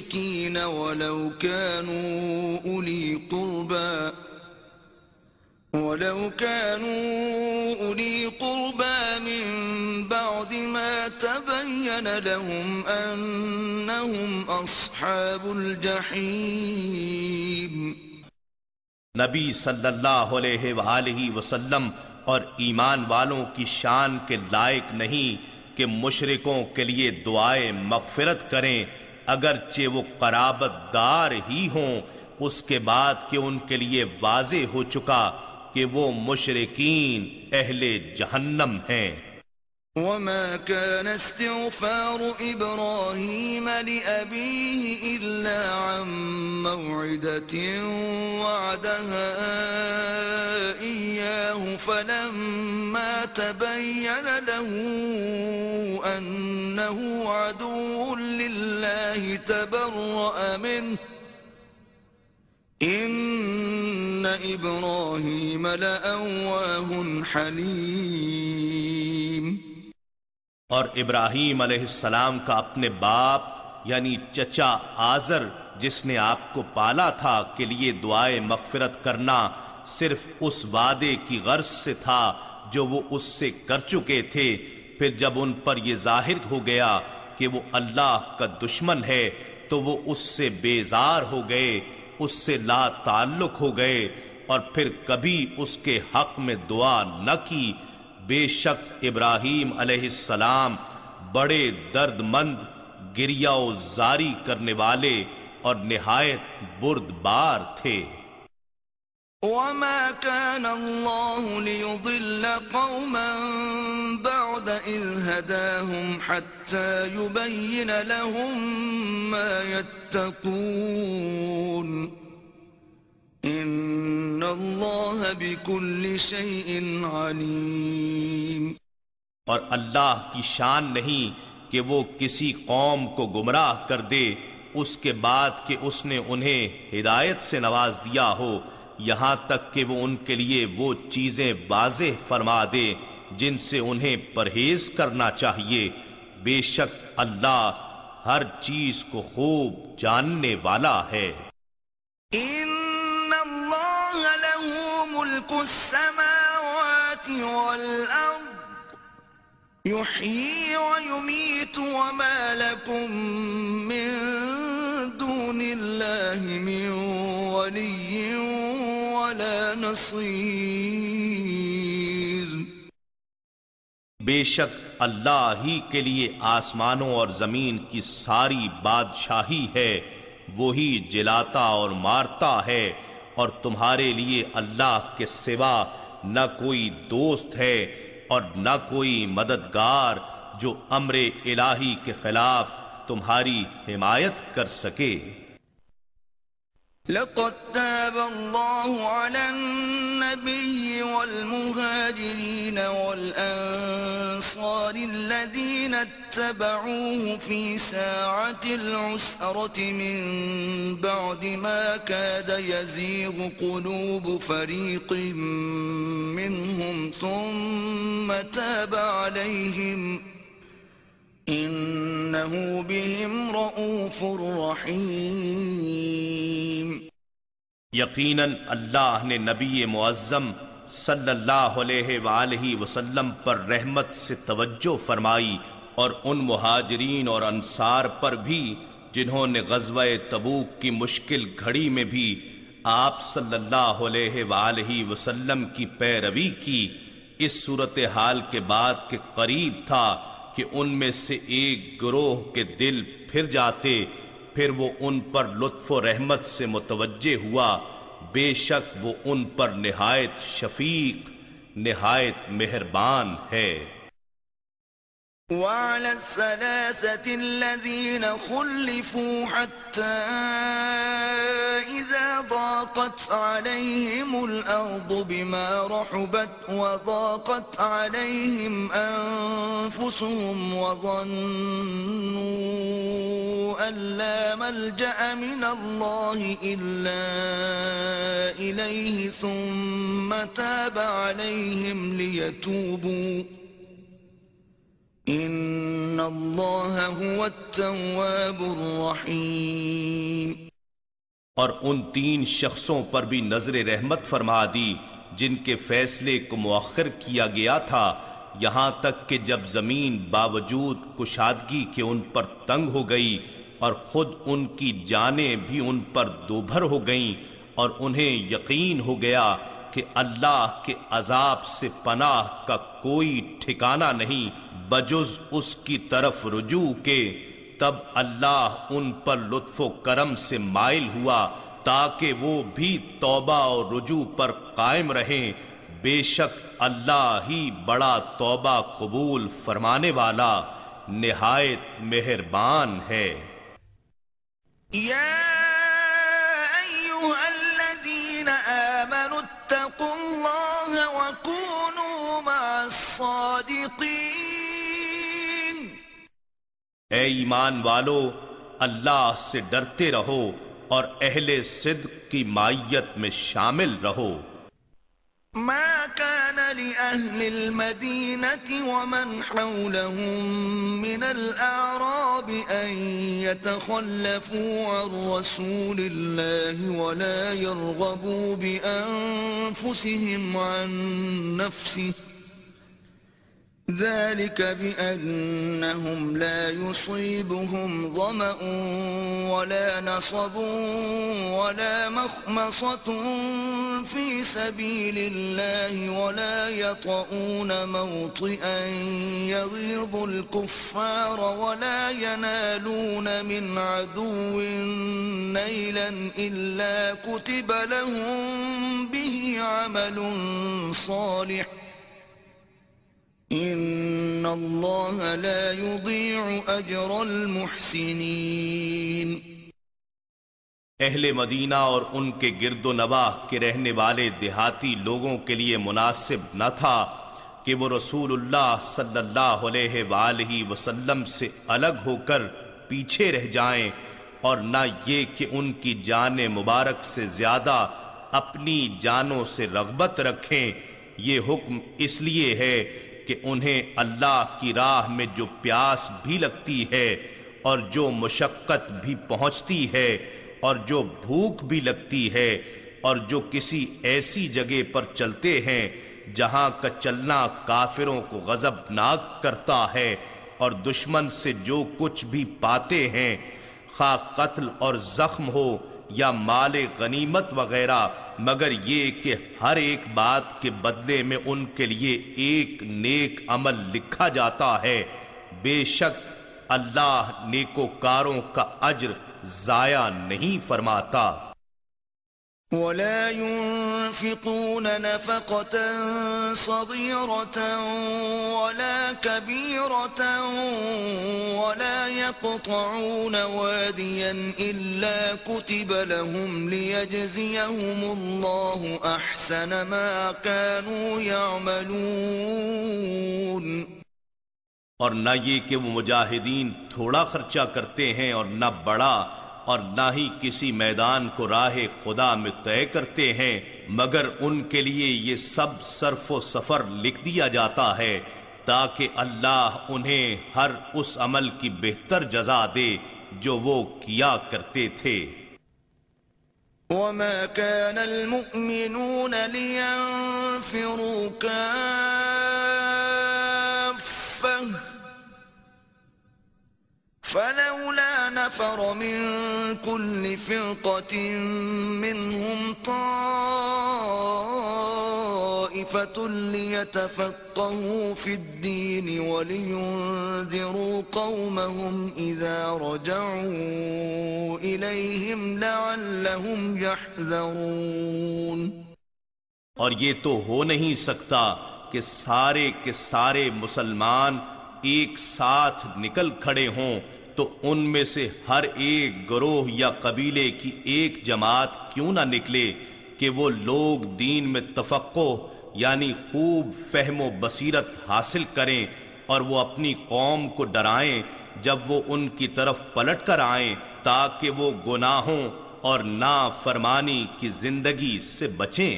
A: للمشركين ولو كانوا أولي قربى ولو كانوا أولي قربى من بعد ما تبين لهم أنهم أصحاب الجحيم.
B: نبی صلی اللہ علیہ وآلہ وسلم اور ایمان والوں کی شان کے لائق نہیں کہ مشرکوں کے لیے دعائے مغفرت کریں اگرچہ وہ قرابت دار ہی ہوں، اس کے بعد کہ ان کے لیے واضح ہو چکا کہ وہ مشرکین اہل جہنم ہیں.
A: وما كان استغفار إبراهيم لأبيه إلا عن موعدة وعدها إياه فلما تبين له أنه عدو لله تبرأ منه إن إبراهيم لأواه حليم.
B: اور ابراہیم علیہ السلام کا اپنے باپ یعنی چچا آزر جس نے آپ کو پالا تھا کے لیے دعائے مغفرت کرنا صرف اس وعدے کی غرض سے تھا جو وہ اس سے کر چکے تھے. پھر جب ان پر یہ ظاہر ہو گیا کہ وہ اللہ کا دشمن ہے تو وہ اس سے بیزار ہو گئے، اس سے لا تعلق ہو گئے اور پھر کبھی اس کے حق میں دعا نہ کی. بے شک ابراہیم علیہ السلام بڑے درد مند، گریہ و زاری کرنے والے اور نہایت بردبار تھے.
A: وما كان الله ليضل قوما بعد إذ هداهم حتى يبين لهم ما يتقون ان اللہ بكل شيء علیم.
B: اور اللہ کی شان نہیں کہ وہ کسی قوم کو گمراہ کر دے اس کے بعد کہ اس نے انہیں ہدایت سے نواز دیا ہو، یہاں تک کہ وہ ان کے لیے وہ چیزیں واضح فرما دے جن سے انہیں پرہیز کرنا چاہیے. بے شک اللہ ہر چیز کو خوب جاننے والا ہے.
A: ملك السماوات والأرض يحيي ويميت وما لكم من دون الله من ولي ولا نصير.
B: بے شک اللہ ہی کے لیے آسمانوں اور زمین کی ساری بادشاہی ہے، وہی جلاتا اور مارتا ہے، اور تمہارے لیے اللہ کے سوا نہ کوئی دوست ہے اور نہ کوئی مددگار جو امر الہی کے خلاف تمہاری حمایت کر سکے.
A: لقد تاب الله على النبي والمهاجرين والأنصار الذين اتبعوه في ساعة العسرة من بعد ما كاد يزيغ قلوب فريق منهم ثم تاب عليهم انہو بہم رؤوف رحیم.
B: یقیناً اللہ نے نبی معظم صلی اللہ علیہ وآلہ وسلم پر رحمت سے توجہ فرمائی اور ان مہاجرین اور انصار پر بھی جنہوں نے غزوہ تبوک کی مشکل گھڑی میں بھی آپ صلی اللہ علیہ وآلہ وسلم کی پیروی کی، اس صورتحال کے بعد کہ قریب تھا کہ ان میں سے ایک گروہ کے دل پھر جاتے، پھر وہ ان پر لطف و رحمت سے متوجہ ہوا. بے شک وہ ان پر نہایت شفیق، نہایت مہربان ہے.
A: وعلى الثلاثة الذين خلفوا حتى إذا ضاقت عليهم الأرض بما رحبت وضاقت عليهم أنفسهم وظنوا أن لا ملجأ من الله إلا إليه ثم تاب عليهم ليتوبوا ان اللہ هو التواب الرحیم.
B: اور ان تین شخصوں پر بھی نظر رحمت فرما دی جن کے فیصلے کو مؤخر کیا گیا تھا، یہاں تک کہ جب زمین باوجود کشادگی کے ان پر تنگ ہو گئی اور خود ان کی جانیں بھی ان پر دوبھر ہو گئیں، اور انہیں یقین ہو گیا کہ اللہ کے عذاب سے پناہ کا کوئی ٹھکانہ نہیں بجز اس کی طرف رجوع کے، تب اللہ ان پر لطف و کرم سے مائل ہوا تاکہ وہ بھی توبہ اور رجوع پر قائم رہیں۔ بے شک اللہ ہی بڑا توبہ قبول فرمانے والا نہایت مہربان ہے۔
A: یا ایھا الذین آمنوا اتقوا اللہ وکونوا مع الصادقین۔
B: اے ایمان والو، اللہ سے ڈرتے رہو اور اہل صدق کی معیت میں شامل رہو۔
A: ما كان لأهل المدينة ومن حولهم من الأعراب أن يتخلفوا عن رسول الله ولا يرغبوا بأنفسهم عن نفسه، ذلك بأنهم لا يصيبهم ظمأ ولا نصب ولا مخمصة في سبيل الله ولا يطؤون موطئا يغيظ الكفار ولا ينالون من عدو نيلا إلا كتب لهم به عمل صالح ان اللہ لا یضیع اجر المحسنین۔
B: اہل مدینہ اور ان کے گرد و نواح کے رہنے والے دیہاتی لوگوں کے لیے مناسب نہ تھا کہ وہ رسول اللہ صلی اللہ علیہ وآلہ وسلم سے الگ ہو کر پیچھے رہ جائیں، اور نہ یہ کہ ان کی جان مبارک سے زیادہ اپنی جانوں سے رغبت رکھیں۔ یہ حکم اس لیے ہے کہ انہیں اللہ کی راہ میں جو پیاس بھی لگتی ہے اور جو مشقت بھی پہنچتی ہے اور جو بھوک بھی لگتی ہے اور جو کسی ایسی جگہ پر چلتے ہیں جہاں کا چلنا کافروں کو غضبناک کرتا ہے، اور دشمن سے جو کچھ بھی پاتے ہیں، خواہ قتل اور زخم ہو یا مال غنیمت وغیرہ، مگر یہ کہ ہر ایک بات کے بدلے میں ان کے لیے ایک نیک عمل لکھا جاتا ہے۔ بے شک اللہ نیکوکاروں کا اجر ضائع نہیں فرماتا۔
A: ولا ينفقون نفقة صغيرة ولا كبيرة ولا يقطعون واديا إلا كتب لهم ليجزيهم الله أحسن ما كانوا يعملون۔
B: اور نہ یہ کہ وہ مجاہدین تھوڑا خرچہ کرتے ہیں اور نہ بڑا، اور نہ ہی کسی میدان کو راہ خدا میں طے کرتے ہیں، مگر ان کے لیے یہ سب صرف و سفر لکھ دیا جاتا ہے تاکہ اللہ انہیں ہر اس عمل کی بہتر جزا دے جو وہ کیا کرتے تھے۔
A: وما كان المؤمنون لينفروا كافة فلولا نفر من كل فرقة منهم طائفة ليتفقهوا في الدين ولينذروا قومهم إذا رجعوا إليهم لعلهم يحذرون۔
B: اور یہ تو ہو نہیں سکتا کہ سارے کے سارے مسلمان ایک ساتھ نکل کھڑے ہوں تو ان میں سے ہر ایک گروہ یا قبیلے کی ایک جماعت کیوں نہ نکلے کہ وہ لوگ دین میں تفقہ یعنی خوب فہم و بصیرت حاصل کریں، اور وہ اپنی قوم کو ڈرائیں جب وہ ان کی طرف پلٹ کر آئیں تاکہ وہ گناہوں اور نافرمانی کی زندگی سے بچیں۔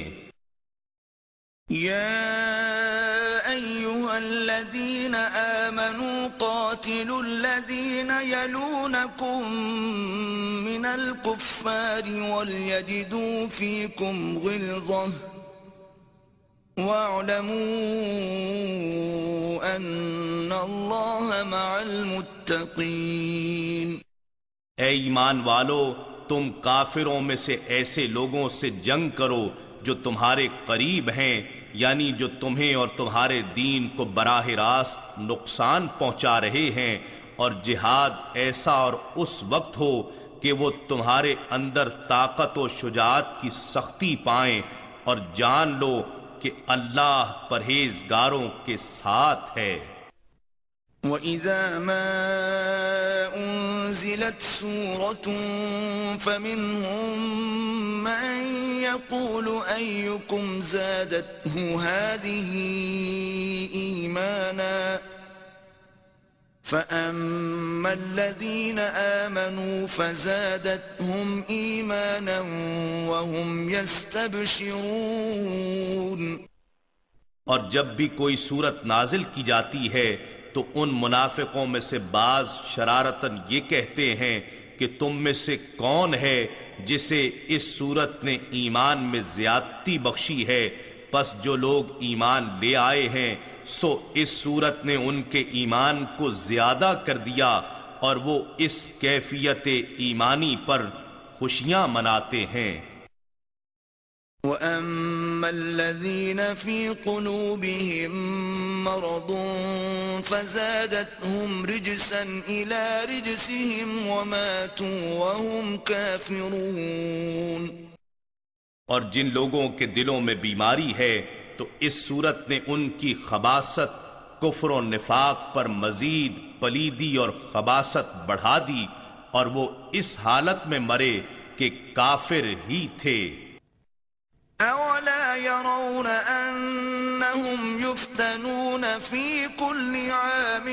A: يا أيها الذين آمنوا قاتلوا الذين يلونكم من الكفار وليجدوا فيكم غلظة وَاعْلَمُوا أَنَّ اللَّهَ مَعَ الْمُتَّقِينَ۔
B: اے ایمان والو، تم کافروں میں سے ایسے لوگوں سے جنگ کرو جو تمہارے قریب ہیں، یعنی جو تمہیں اور تمہارے دین کو براہ راست نقصان پہنچا رہے ہیں، اور جہاد ایسا اور اس وقت ہو کہ وہ تمہارے اندر طاقت و شجاعت کی سختی پائیں، اور جان لو کہ اللہ پرہیزگاروں کے ساتھ ہے۔
A: وَإِذَا مَا أُنزِلَتْ سُورَةٌ فَمِنْهُمْ مَنْ يَقُولُ أَيُّكُمْ زَادَتْهُ هَذِهِ إِيمَانًا فَأَمَّا الَّذِينَ آمَنُوا فَزَادَتْهُمْ إِيمَانًا وَهُمْ يَسْتَبْشِرُونَ۔
B: اور جب بھی کوئی صورت نازل کی جاتی ہے تو ان منافقوں میں سے بعض شرارتاً یہ کہتے ہیں کہ تم میں سے کون ہے جسے اس صورت نے ایمان میں زیادتی بخشی ہے، پس جو لوگ ایمان لے آئے ہیں سو اس صورت نے ان کے ایمان کو زیادہ کر دیا، اور وہ اس کیفیت ایمانی پر خوشیاں مناتے ہیں۔
A: وَأَمَّا الَّذِينَ فِي قُلُوبِهِم مَّرَضٌ فَزَادَتْهُمْ رِجْسًا إِلَى رِجْسِهِمْ وَمَاتُوا وَهُمْ كَافِرُونَ۔
B: اور جن لوگوں کے دلوں میں بیماری ہے تو اس صورت نے ان کی خباثت کفر و نفاق پر مزید پلیدی اور خباثت بڑھا دی، اور وہ اس حالت میں مرے کہ کافر ہی تھے۔
A: أَوَلَا يَرَوْنَ أَنَّهُمْ يُفْتَنُونَ فِي كُلِّ عَامٍ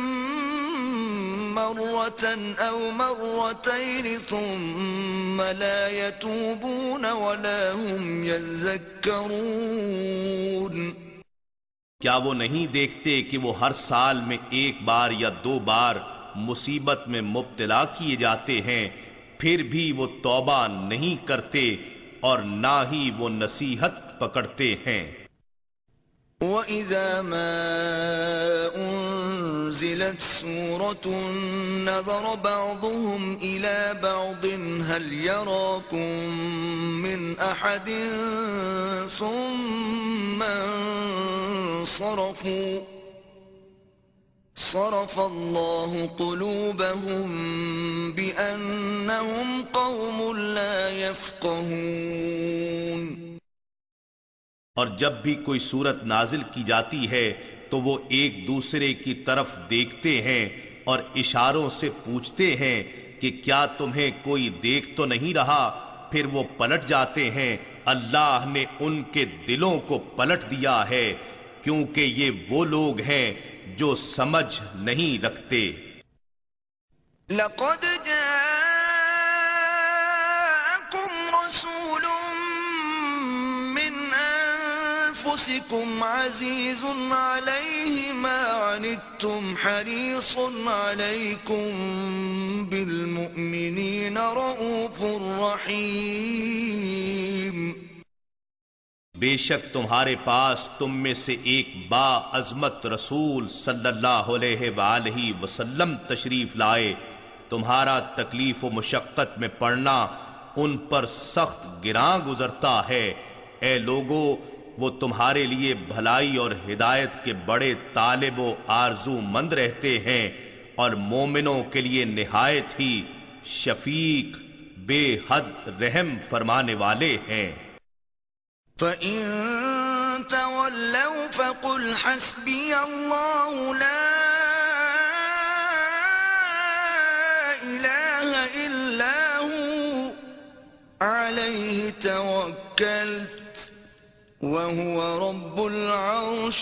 A: مَرَّةً أَوْ مَرَّتَيْنِ ثُمَّ لَا يَتُوبُونَ وَلَا هُمْ يَذَّكَّرُونَ۔
B: کیا وہ نہیں دیکھتے کہ وہ ہر سال میں ایک بار یا دو بار مصیبت میں مبتلا کیے جاتے ہیں، پھر بھی وہ توبہ نہیں کرتے اور نہ ہی وہ نصیحت پکڑتے ہیں۔
A: وَإِذَا مَا أُنزِلَتْ سُورَةٌ نَظَرَ بَعْضُهُمْ إِلَى بَعْضٍ هَلْ يَرَاكُمْ مِنْ أَحَدٍ ثُمَّ انصَرَفُوا صَرَفَ اللَّهُ قُلُوبَهُمْ بِأَنَّهُمْ قَوْمٌ لَا يَفْقَهُونَ۔
B: اور جب بھی کوئی صورت نازل کی جاتی ہے تو وہ ایک دوسرے کی طرف دیکھتے ہیں اور اشاروں سے پوچھتے ہیں کہ کیا تمہیں کوئی دیکھ تو نہیں رہا، پھر وہ پلٹ جاتے ہیں۔ اللہ نے ان کے دلوں کو پلٹ دیا ہے، کیونکہ یہ وہ لوگ ہیں جو سمجھ نہیں رکھتے۔
A: لَقَدْ جَاءَكُمْ رَسُولٌ مِّنْ أَنفُسِكُمْ عَزِيزٌ عَلَيْهِ مَا عَنِتُّمْ حَرِيصٌ عَلَيْكُمْ بِالْمُؤْمِنِينَ رَءُوفٌ رَحِيمٌ۔
B: بے شک تمہارے پاس تم میں سے ایک با عظمت رسول صلی اللہ علیہ وآلہ وسلم تشریف لائے، تمہارا تکلیف و مشقت میں پڑنا ان پر سخت گراں گزرتا ہے۔ اے لوگو، وہ تمہارے لیے بھلائی اور ہدایت کے بڑے طالب و آرزو مند رہتے ہیں، اور مومنوں کے لیے نہایت ہی شفیق بے حد رحم فرمانے والے ہیں۔
A: فَإِن تَوَلَّوْا فَقُلْ حَسْبِيَ اللَّهُ لَا إِلَٰهَ إِلَّا هُوَ عَلَيْهِ تَوَكَّلْتُ وَهُوَ رَبُّ الْعَرْشِ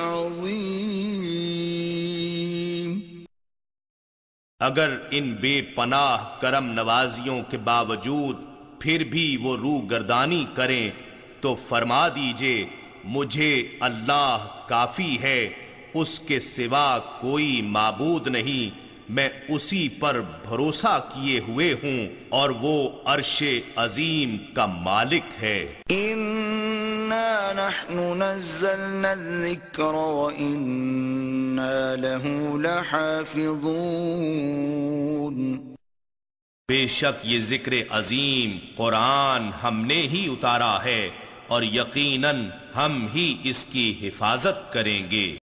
A: الْعَظِيمِ۔
B: اگر ان بے پناہ کرم نوازیوں کے باوجود پھر بھی وہ روگردانی کریں تو فرما دیجئے مجھے اللہ کافی ہے، اس کے سوا کوئی معبود نہیں، میں اسی پر بھروسہ کیے ہوئے ہوں، اور وہ عرش عظیم کا مالک ہے۔
A: ان إنا نحن نزلنا الذكر وإنا له لحافظون.
B: بے شک یہ ذکر عظیم قرآن ہم نے ہی اتارا ہے اور یقیناً ہم ہی اس کی حفاظت کریں گے.